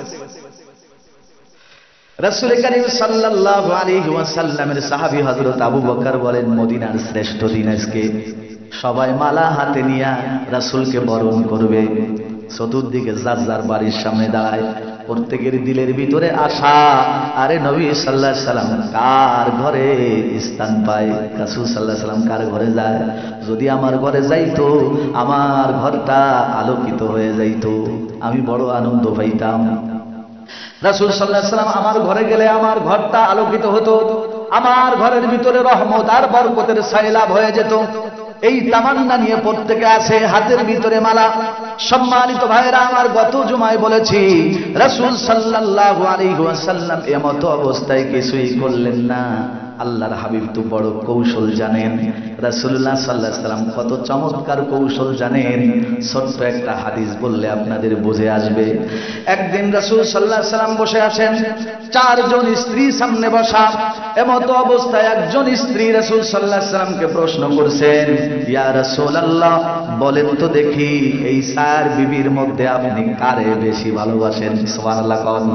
রাসূল করিম সাল্লাল্লাহু আলাইহি ওয়াসাল্লামের সাহাবী হযরত আবু বকর বলেন, মদিনার শ্রেষ্ঠ দিন আজকে। সবাই মালা হাতে নিয়ে রাসূলকে বরণ করবে। চতুর্দিকে যার যার বাড়ির সামনে দাঁড়ায়, প্রত্যেকের দিলের ভিতরে আশা, আরে নবী সাল্লাল্লাহু আলাইহি সাল্লাম কার ঘরে স্থান পায়, রাসূল সাল্লাল্লাহু আলাইহি সাল্লাম কার ঘরে যায়, যদি আমার ঘরে যাইতো আমার ঘরটা আলোকিত হয়ে যাইতো, আমি বড় আনন্দ পাইতাম। রাসূল সাল্লাল্লাহু আলাইহি সাল্লাম আমার ঘরে গেলে আমার ঘরটা আলোকিত হতো, আমার ঘরের ভিতরে রহমত আর বরকতের সাইলাব হয়ে যেত। এই তামান্না নিয়ে প্রত্যেকে আছে, হাতের ভিতরে মালা। সম্মানিত ভাইরা আমার, গত জুমায় বলেছি রাসূল সাল্লাল্লাহু আলাইহি ওয়াসাল্লাম এমত অবস্থায় কিছুই করলেন না। আল্লাহর হাবিব তো বড় কৌশল জানেন। রাসূলুল্লাহ সাল্লাল্লাহু আলাইহি ওয়াসাল্লাম কত চমৎকার কৌশল জানেন। ছোট্ট একটা হাদিস বললে আপনাদের বুঝে আসবে। একদিন রাসূল সাল্লাল্লাহু আলাইহি ওয়াসাল্লাম বসে আছেন, চারজন স্ত্রী সামনে বসা। এমত অবস্থায় একজন স্ত্রী রাসূল সাল্লাল্লাহু আলাইহি ওয়াসাল্লামকে প্রশ্ন করছেন, ইয়া রাসূলুল্লাহ, বলেন তো দেখি এই চার বিবির মধ্যে আপনি কারে বেশি ভালোবাসেন? সুবহানাল্লাহ। কোন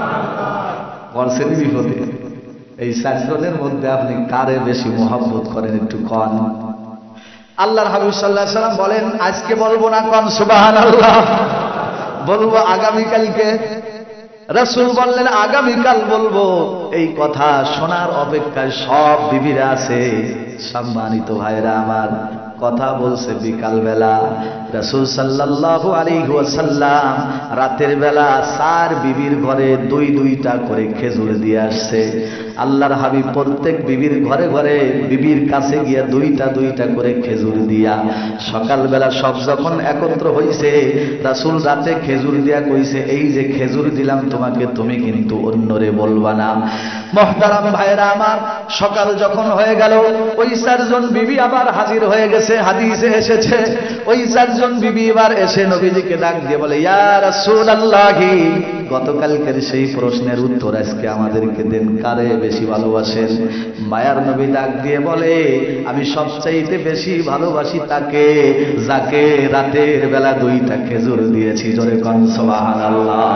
কোন বিপদে এই চারজনের মধ্যে আপনি কারে বেশি মহব্বত করেন একটু কন। আল্লাহর হাবিব সাল্লাল্লাহু আলাইহি ওয়াসাল্লাম বলেন, আজকে বলবো না, কন সুবহানাল্লাহ। বলবো আগামীকালকে। রাসূল বললেন, আগামীকাল বলবো। এই কথা শোনার অপেক্ষায় সব বিবিরা আছে। সম্মানিত ভাইরা আমার, কথা বলছে বিকাল বেলা। রাসূল সাল্লাল্লাহু আলাইহি ওয়াসাল্লাম রাতের বেলা চার বিবির ঘরে দুই দুইটা করে খেজুর দিয়ে আসছে। আল্লাহর হাবিব প্রত্যেক বিবির ঘরে ঘরে বিবির কাছে গিয়া দুইটা দুইটা করে খেজুর দিয়া, সকালবেলা সব যখন একত্র হইছে, রাসূল রাতে খেজুর দিয়া কইছে, এই যে খেজুর দিলাম তোমাকে, তুমি কিন্তু অন্যরে বলবা না। মুহতারাম ভাইরা আমার, সকাল যখন হয়ে গেল, ওই চারজন বিবি আবার হাজির হয়ে গেছে। হাদিসে এসেছে, ওই চারজন বিবি এবার এসে নবীজিকে ডাক দিয়ে বলে, ইয়া রাসূলুল্লাহ, গতকালকের সেই প্রশ্নের উত্তর আজকে আমাদেরকে দেন, কারে বেশি ভালোবাসেন? মায়ার নবী ডাক দিয়ে বলে, আমি সবচাইতে বেশি ভালোবাসি তাকে যাকে রাতের বেলা দুইটা খেজুর দিয়েছি। জোরে কোন সুবহানাল্লাহ।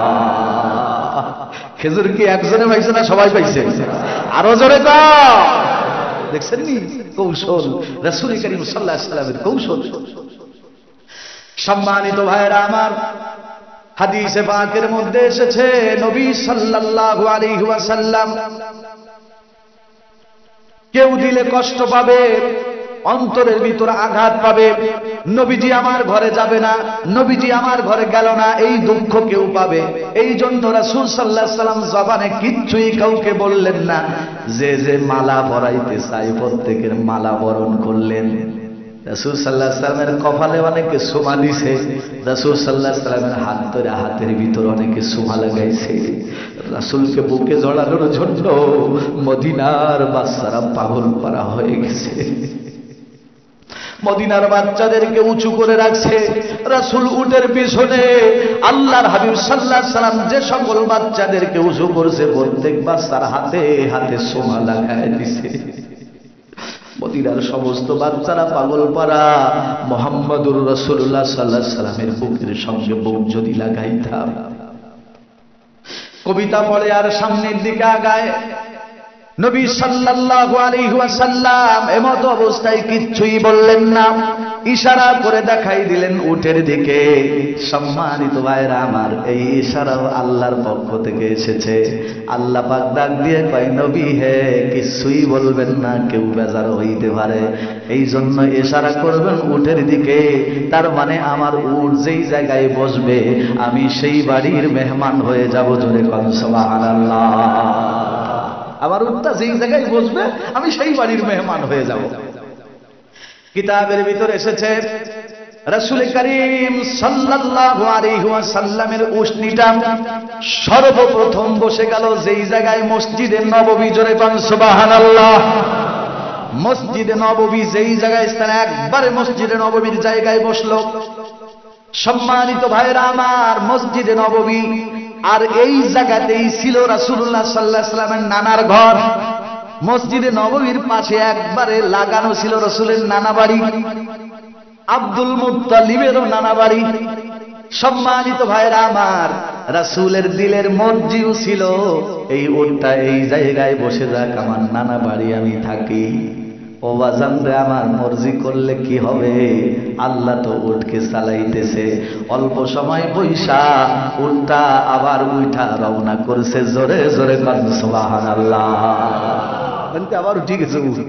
খেজুর কি একজনে পাইছে না সবাই পাইছে? আরো জোরে কর। দেখছেন নি কৌশল, রাসূল করিম সাল্লাল্লাহু আলাইহি ওয়াসাল্লামের কৌশল। সম্মানিত ভাইরা আমার, হাদিসে পাকের মধ্যে এসেছে নবী সাল্লাল্লাহু আলাইহি ওয়াসাল্লাম কেউ দিলে কষ্ট পাবে, অন্তরের ভিতরে আঘাত পাবে, নবীজি আমার ঘরে যাবে না, নবীজি আমার ঘরে গেল না, এই দুঃখ কেউ পাবে। এই জন্য রাসূল সাল্লাল্লাহু আলাইহি ওয়াসাল্লাম জবানে কিচ্ছুই কাউকে বললেন না। যে যে মালা পরাইতে চাই প্রত্যেকের মালা বরণ করলেন। রাসূল সাল্লাল্লাহু আলাইহি ওয়াসাল্লামের কপালে অনেকে সুমা দিছে, রাসূল সাল্লাল্লাহু আলাইহি ওয়াসাল্লামের হাত ধরে হাতের ভিতর অনেকে সুমা লাগাইছে। রাসূলকে বুকে জড়ানোর জন্য মদিনার বাচ্চারা পাগল করা হয়ে গেছে। মদিনার বাচ্চাদেরকে উঁচু করে রাখছে। রাসূল উটের পিছনে, আল্লাহর হাবিব সাল্লাল্লাহু আলাইহি ওয়াসাল্লাম যে সকল বাচ্চাদেরকে উঁচু করছে প্রত্যেক বাচ্চার হাতে হাতে সোমা লাগায় দিছে। মদিনার সমস্ত বাচ্চারা পাগল পারা মুহাম্মদুর রাসূলুল্লাহ সাল্লাল্লাহু আলাইহি ওয়াসাল্লামের বুকের সঙ্গে বুক যদি লাগাইতাম। কবিতা পড়ে আর সামনের দিকে আগায়, নবী সাল্লাল্লাহু আলাইহি ওয়াসাল্লাম এমত অবস্থায় কিচ্ছুই বললেন না, ইশারা করে দেখাই দিলেন উটের দিকে। সম্মানিত ভাইরা আমার, এই ইশারাও আল্লাহর পক্ষ থেকে এসেছে। আল্লাহ পাক ডাক দিয়ে কয়, নবী হে, কিছুই বলবেন না, কেউ বেজার হইতে পারে, এই জন্য ইশারা করবেন উটের দিকে। তার মানে আমার উট যেই জায়গায় বসবে আমি সেই বাড়ির মেহমান হয়ে যাব। জোরে কোন সুবহানাল্লাহ। আমার উটটা যেই জায়গায় বসবে আমি সেই বাড়ির মেহমান হয়ে যাব। কিতাবের ভিতরে এসেছে রাসূল করিম সাল্লাল্লাহু আলাইহি ওয়াসাল্লামের উষ্টনিটা সর্বপ্রথম বসে গেল যেই জায়গায় মসজিদে নববী। জোরে কোন সুবহানাল্লাহ। মসজিদে নববী যেই জায়গায় স্থানে একবারে মসজিদে নববীর জায়গায় বসলো। সম্মানিত ভাইরা আমার, মসজিদে নববী আর এই জায়গাতেই ছিল রাসূলুল্লাহ সাল্লাল্লাহু আলাইহি ওয়াসাল্লামের নানার ঘর। মসজিদে নববীর পাশে একবারে লাগানো ছিল রাসূলের নানা বাড়ি, আব্দুল মুত্তালিবেরও নানা বাড়ি। সম্মানিত ভাইরা আমার, রাসূলের দিলের মর্জিও ছিল এই উটটা এই জায়গায় বসে যাক, আমার নানা বাড়ি আমি থাকি। ও বাজান রে, আমার মর্জি করলে কি হবে? আল্লাহ তো উটকে চালাইতেছে। অল্প সময় বৈশা উটটা আবার উঠা রওনা করছে। জোরে জোরে কোন সুবহানাল্লাহ। আবার উঠে গেছে উট।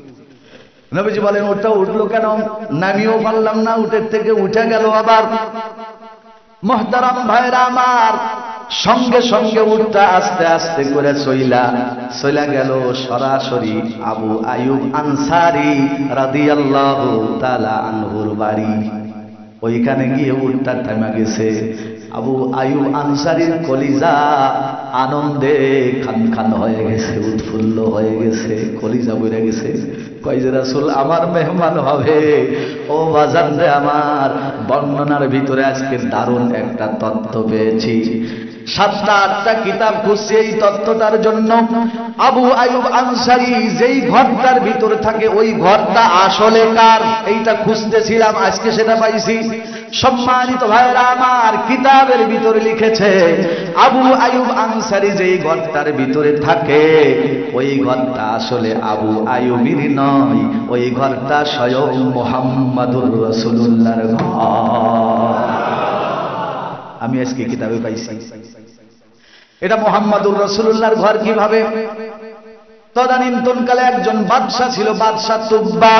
নবীজি বলেন, উটটা উঠলো কেন? নামিও পারলাম না, উটের থেকে উঠে গেল আবার। মুহতারাম ভাইরা আমার, সঙ্গে সঙ্গে উটটা আস্তে আস্তে করে চইলা চইলা গেল সরাসরি আবু আইয়ুব আনসারী রাদিয়াল্লাহু তাআলা আনহুর বাড়ি। ওইখানে গিয়ে উটটা থেমে গেছে। আবু আইয়ুব আনসারীর কলিজা আনন্দে খান খান হয়ে গেছে, উৎফুল্ল হয়ে গেছে, কলিজা বইরা গেছে। কয় যে রাসূল আমার মেহমান হবে। ও বাজান রে আমার, বর্ণনার ভিতরে আজকে দারুণ একটা তথ্য পেয়েছি। সাতটা আটটা কিতাব খুঁজছি এই তথ্যটার জন্য। আবু আইয়ুব আনসারী যেই ঘরটার ভিতরে থাকে ওই ঘরটা আসলে কার, এইটা খুঁজতেছিলাম, আজকে সেটা পাইছি। সম্মানিত ভাইরা আমার, কিতাবের ভিতরে লিখেছে আবু আইয়ুব আনসারী যেই ঘরটার ভিতরে থাকে ওই ঘরটা আসলে আবু আইয়ুবের নয়, ওই ঘরটা স্বয়ং মুহাম্মাদুর রাসূলুল্লাহর ঘর। আমি আজকে কিতাবে পাইছি এটা মুহাম্মাদুর রাসূলুল্লাহর ঘর। কিভাবে? তদানীন্তনকালে একজন বাদশা ছিল, বাদশা তুব্বা।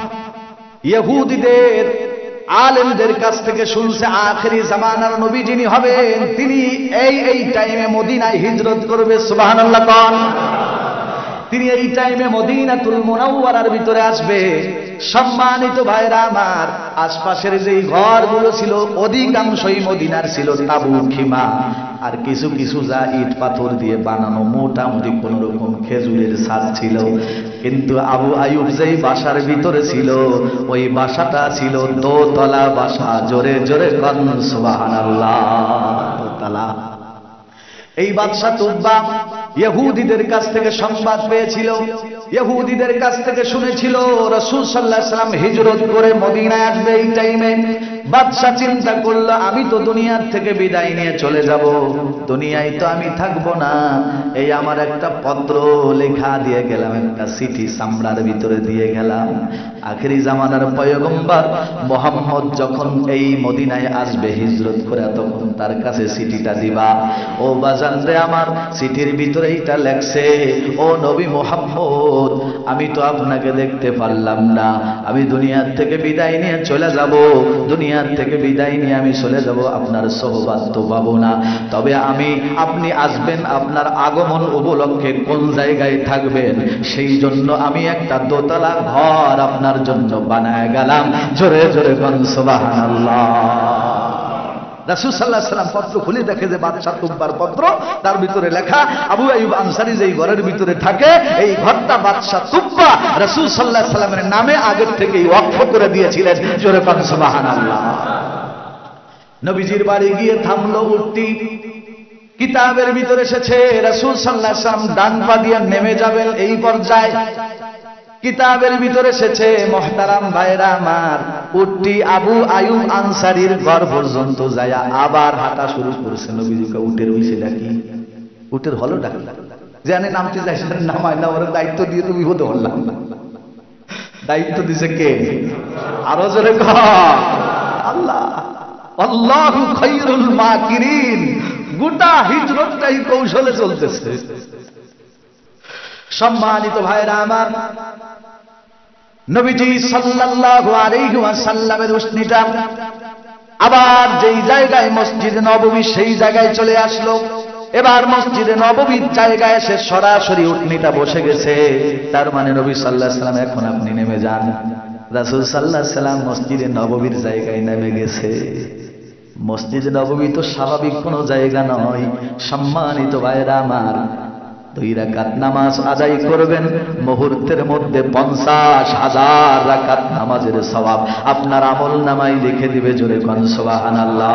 ইহুদিদের আলেমদের কাছ থেকে শুনছে আখেরি জামানার নবী যিনি হবেন তিনি এই এই টাইমে মদিনায় হিজরত করবে। সুবহানাল্লাহ কোন। তিনি এই টাইমে মদিনাতুল মুনাওয়ারার ভিতরে আসবে। সম্মানিত ভাইরা আমার, আশপাশের যেই ঘরগুলো ছিল অধিকাংশই মদিনার ছিল তাবু খিমা, আর কিছু কিছু যা ইট পাথর দিয়ে বানানো মোটামুটি কোন রকম খেজুরের ছাদ ছিল। কিন্তু আবু আইয়ুব যেই বাসার ভিতরে ছিল ওই বাসাটা ছিল দোতলা বাসা। জোরে জোরে কোন সুবহানাল্লাহ। দোতলা। এই বাদশা তুব্বা ইহুদিদের কাছ থেকে সংবাদ পেয়েছিল, ইহুদিদের কাছ থেকে শুনেছিল রাসূল সাল্লাল্লাহু আলাইহি ওয়াসাল্লাম হিজরত করে মদিনায় আসবে এই টাইমে। বাদশা চিন্তা করলো আমি তো দুনিয়ার থেকে বিদায় নিয়ে চলে যাব, দুনিয়ায় তো আমি থাকবো না। এই আমার একটা পত্র লেখা দিয়ে গেলাম, একটা চিঠি চামড়ার ভিতরে দিয়ে গেলাম। আখেরি জামানার পয়গম্বর মুহাম্মদ যখন এই মদিনায় আসবে হিজরত করে, তখন তার কাছে চিঠিটা দিবা। ও বাজান রে আমার, চিঠির ভিতরে এইটা লেখছে, ও নবী মুহাম্মদ, আমি তো আপনাকে দেখতে পারলাম না, আমি দুনিয়ার থেকে বিদায় নিয়ে চলে যাব, দুনিয়ার থেকে বিদায় নিয়ে আমি চলে যাব, আপনার সোহবত তো পাবো না। তবে আমি আপনি আসবেন, আপনার আগমন উপলক্ষে কোন জায়গায় থাকবেন সেই জন্য আমি একটা দোতলা ঘর আপনার জন্য বানায় গেলাম। জোরে জোরে কোন সুবহানাল্লাহ। রাসূল সাল্লাল্লাহু আলাইহি ওয়াসাল্লাম পত্র খুলে দেখে যে বাদশা তুব্বার পত্র, তার ভিতরে লেখা আবু আইয়ুব আনসারী যেই ঘরের ভিতরে থাকে এই ঘরটা বাদশা তুব্বা রাসূল সাল্লাল্লাহু আলাইহি ওয়াসাল্লামের নামে আগের থেকেই ওয়াকফ করে দিয়েছিলেন। জোরে কোন সুবহানাল্লাহ। নবীজির বাড়ি গিয়ে থামলো উটটি। কিতাবের ভিতরে এসেছে রাসূল সাল্লাল্লাহু আলাইহি ওয়াসাল্লাম ডান পা দিয়ে নেমে যাবেন এই পর্যায়ে। কিতাবের ভিতরে এসেছে মুহতারাম ভাইরা আমার, উটটি আবু আইয়ুব আনসারীর ঘর পর্যন্ত যায় আবার হাঁটা শুরু করেছে। নবীজিকে উটের হইছে ডাকি, উটের হলো ডাকি, জানে নামতে চাইছিলেন নামায় না, ওর দায়িত্ব দিয়ে তুমি বিপদে হলাম না। দায়িত্ব দিছে কে? আরো জোরে কর আল্লাহ। আল্লাহু খায়রুল মাকিরিন। গোটা হিজরতটাই কৌশলে চলতেছে। সম্মানিত ভাইরা আমার, নবীজি সাল্লাল্লাহু আলাইহি ওয়াসাল্লামের উষ্ণিটা আবার যেই জায়গায় মসজিদে নববী সেই জায়গায় চলে আসলো। এবার মসজিদে নববীর জায়গায় এসে সরাসরি উটনিটা বসে গেছে। তার মানে নবী সাল্লাল্লাহু আলাইহি ওয়াসাল্লাম এখন আপনি নেমে যান। রাসূল সাল্লাল্লাহু আলাইহি ওয়াসাল্লাম মসজিদে নববীর জায়গায় নেমে গেছে। মসজিদে নববী তো স্বাভাবিক কোনো জায়গা নয়। সম্মানিত ভাইরা আমার, দুই রাকাত নামাজ আদায় করবেন, মুহূর্তের মধ্যে পঞ্চাশ হাজার রাকাত নামাজের সওয়াব আপনার আমল নামায় লিখে দিবে। জোরে কোন সুবহানাল্লাহ।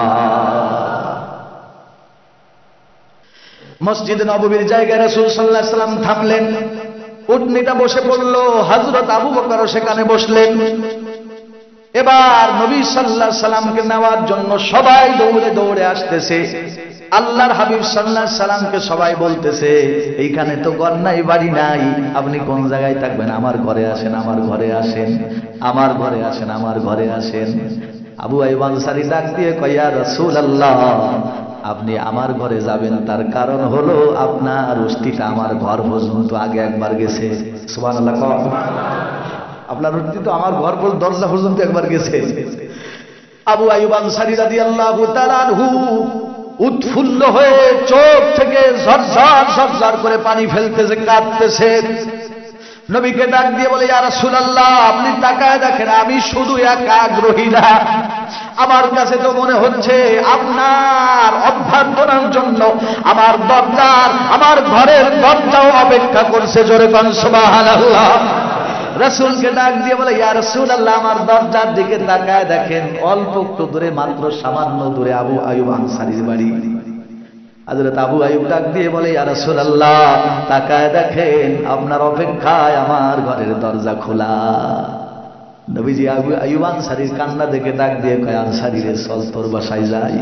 মসজিদ নববীর জায়গায় রাসূল সাল্লাল্লাহু আলাইহি ওয়াসাল্লাম থামলেন, উটনিটা বসে পড়ল। হযরত আবু বকরও সেখানে বসলেন। এবার নবী সাল্লাল্লাহু আলাইহি ওয়াসাল্লামকে নেওয়ার জন্য সবাই দৌড়ে দৌড়ে আসতেছে। আল্লাহর হাবিব সাল্লাল্লাহু আলাইহি ওয়াসাল্লামকে সবাই বলতেছে, এইখানে তো ঘর নাই, বাড়ি নাই, আপনি কোন জায়গায় থাকবেন? আমার ঘরে আসেন, আমার ঘরে আসেন, আমার ঘরে আসেন, আমার ঘরে আসেন। আবু আইয়ুব আনসারী ডাক দিয়ে কয়, ইয়া রাসূলুল্লাহ, আপনি আমার ঘরে যাবেন, তার কারণ হলো আপনার উষ্টিটা আমার ঘর পর্যন্ত আগে একবার গেছে। সুবহানাল্লাহ। আপনার উষ্টি তো আমার ঘর পর্যন্ত, দরজা পর্যন্ত একবার গেছে। আবু আইয়ুব আনসারী রাদিয়াল্লাহু তাআলা আনহু উৎফুল্ল হয়ে চোখ থেকে ঝরঝর ঝরঝর করে পানি ফেলতেছে, কাঁদতেছে। নবীকে ডাক দিয়ে বলে, ইয়া রাসূলুল্লাহ, আপনি তাকায় দেখেন, আমি শুধু একা আগ্রহী না, আমার কাছে তো মনে হচ্ছে আপনার অভ্যর্থনার জন্য আমার দরজার, আমার ঘরের দরজাও অপেক্ষা করছে। জোরে কোন সুবহানাল্লাহ। রাসূলকে ডাক দিয়ে বলে, ইয়া রাসূলুল্লাহ, আমার দরজার দিকে তাকায় দেখেন, অল্প একটু দূরে, মাত্র সামান্য দূরে আবু আইয়ুব আনসারীর বাড়ি। হযরত আবু আইয়ুব ডাক দিয়ে বলে, ইয়া রাসূলুল্লাহ, তাকায় দেখেন, আপনার অপেক্ষায় আমার ঘরের দরজা খোলা। নবীজি আবু আইয়ুব আনসারীর কান্না দেখে ডাক দিয়ে কয়, আনসারী রে, চল তোর বাসায় যাই।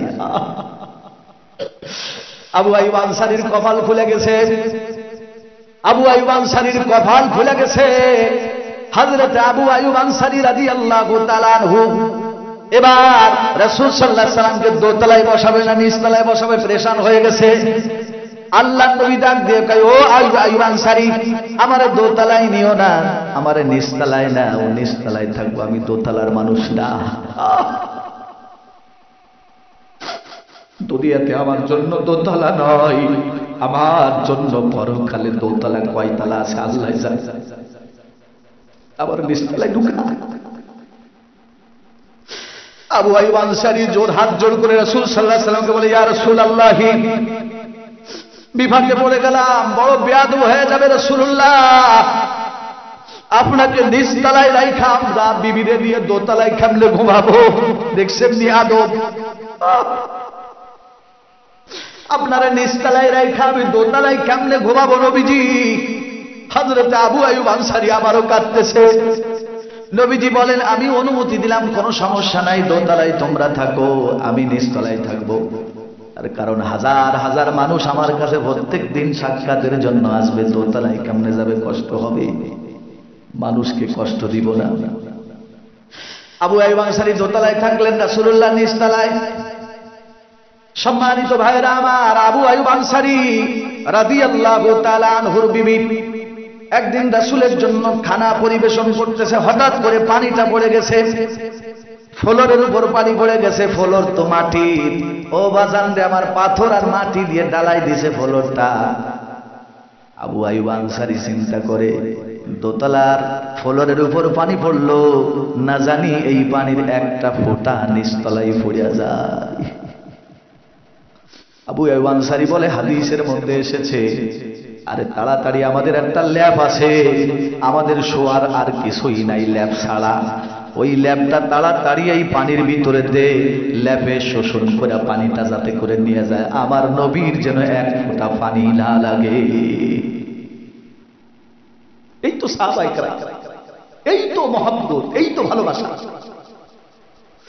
আবু আইয়ুব আনসারীর কপাল খুলে গেছে। আবু আইয়ুব আনসারীর কপাল খুলে গেছে। হযরত আবু আইয়ুব আনসারী রাদিয়াল্লাহু তাআলা আনহু এবার রাসূল সাল্লাল্লাহু আলাইহি ওয়াসাল্লামকে দোতলায় বসাবে না নিচতলায় বসাবে, পরেশান হয়ে গেছে। আল্লাহর নবী ডাক দিয়ে কয়, ও আইয়ুব আনসারী, আমারে দোতলায় নিও না, আমারে নিচতলায় না, ও নিচতলায় থাকবো, আমি দোতলার মানুষ না। দুনিয়াতে আমার জন্য দোতলা নয়, আমার জন্য পরকালে দোতলা কয়তলা আছে আল্লাহ জানে। আবার নিচতলায় ঢুকা। আবু আইয়ুব আনসারী জোর হাত জোর করে রাসূল সাল্লাল্লাহু আলাইহি ওয়াসাল্লামকে বলে, ইয়া রাসূলুল্লাহ, বিভাগে পড়ে গেলাম, বড় বেয়াদব হয়ে যাবে রাসূলুল্লাহ, আপনাকে নিচতলায় রাইখা আমরা বিবিরে দিয়ে দোতলায় কেমনে ঘুমাবো? দেখছেন বেয়াদব, আপনারা নিচতলায় রাইখা আমি দোতলায় কেমনে ঘুমাবো নবীজি? হযরত আবু আইয়ুব আনসারী আবারও কাঁদতেছে। নবীজি বলেন, আমি অনুমতি দিলাম, কোনো সমস্যা নাই, দোতলায় তোমরা থাকো, আমি নিচতলায় থাকবো। আর কারণ হাজার হাজার মানুষ আমার কাছে প্রত্যেক দিন সাক্ষাতের জন্য আসবে, দোতলায় কেমনে যাবে? কষ্ট হবে, মানুষকে কষ্ট দিব না। আবু আইয়ুব আনসারী দোতলায় থাকলেন, রাসূলুল্লাহ নিচতলায়। সম্মানিত ভাইরা আমার, আবু আইয়ুব আনসারী রাদিয়াল্লাহু তাআলা আনহুর বিবি একদিন রাসূলের জন্য খানা পরিবেশন করতেছে, হঠাৎ করে পানিটা পড়ে গেছে, ফ্লোরের উপর পানি পড়ে গেছে। ফ্লোর তো মাটি, ও বাজান রে আমার, পাথর আর মাটি দিয়ে ডালাই দিছে ফ্লোরটা। আবু আইয়ুব আনসারী চিন্তা করে, দোতলার ফ্লোরের উপর পানি পড়লো, না জানি এই পানির একটা ফোঁটা নিচতলায় পড়ে যায়। আবু আইয়ুব আনসারী বলে, হাদিসের মধ্যে এসেছে, আরে তাড়াতাড়ি আমাদের একটা ল্যাপ আছে, আমাদের শোয়ার আর কিছুই নাই ল্যাপ ছাড়া, ওই ল্যাপটা তাড়াতাড়ি এই পানির ভিতরে দে, ল্যাপে শোষণ করে পানিটা যাতে করে নিয়ে যায়, আমার নবীর যেন এক ফোঁটা পানি না লাগে। এই তো সাহাবায়ে কেরাম, এই তো মহব্বত, এই তো ভালোবাসা।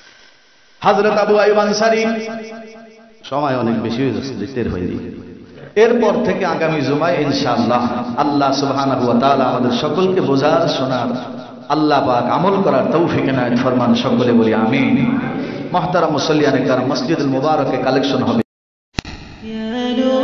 হযরত আবু আইয়ুব আনসারী, সময় অনেক বেশি হয়ে যাচ্ছে, টের হয়ে যায়। এরপর থেকে আগামী জুমায় ইনশাআল্লাহ আল্লাহ সুবহানাহু ওয়া তাআলা আমাদের সকলকে বোঝার শোনার আল্লাহ পাক আমল করার তৌফিক এনায়েত ফরমান, সকলে বলি আমিন। মুহতারাম মুসল্লিয়ানে কারাম, মসজিদুল মুবারকে কালেকশন হবে।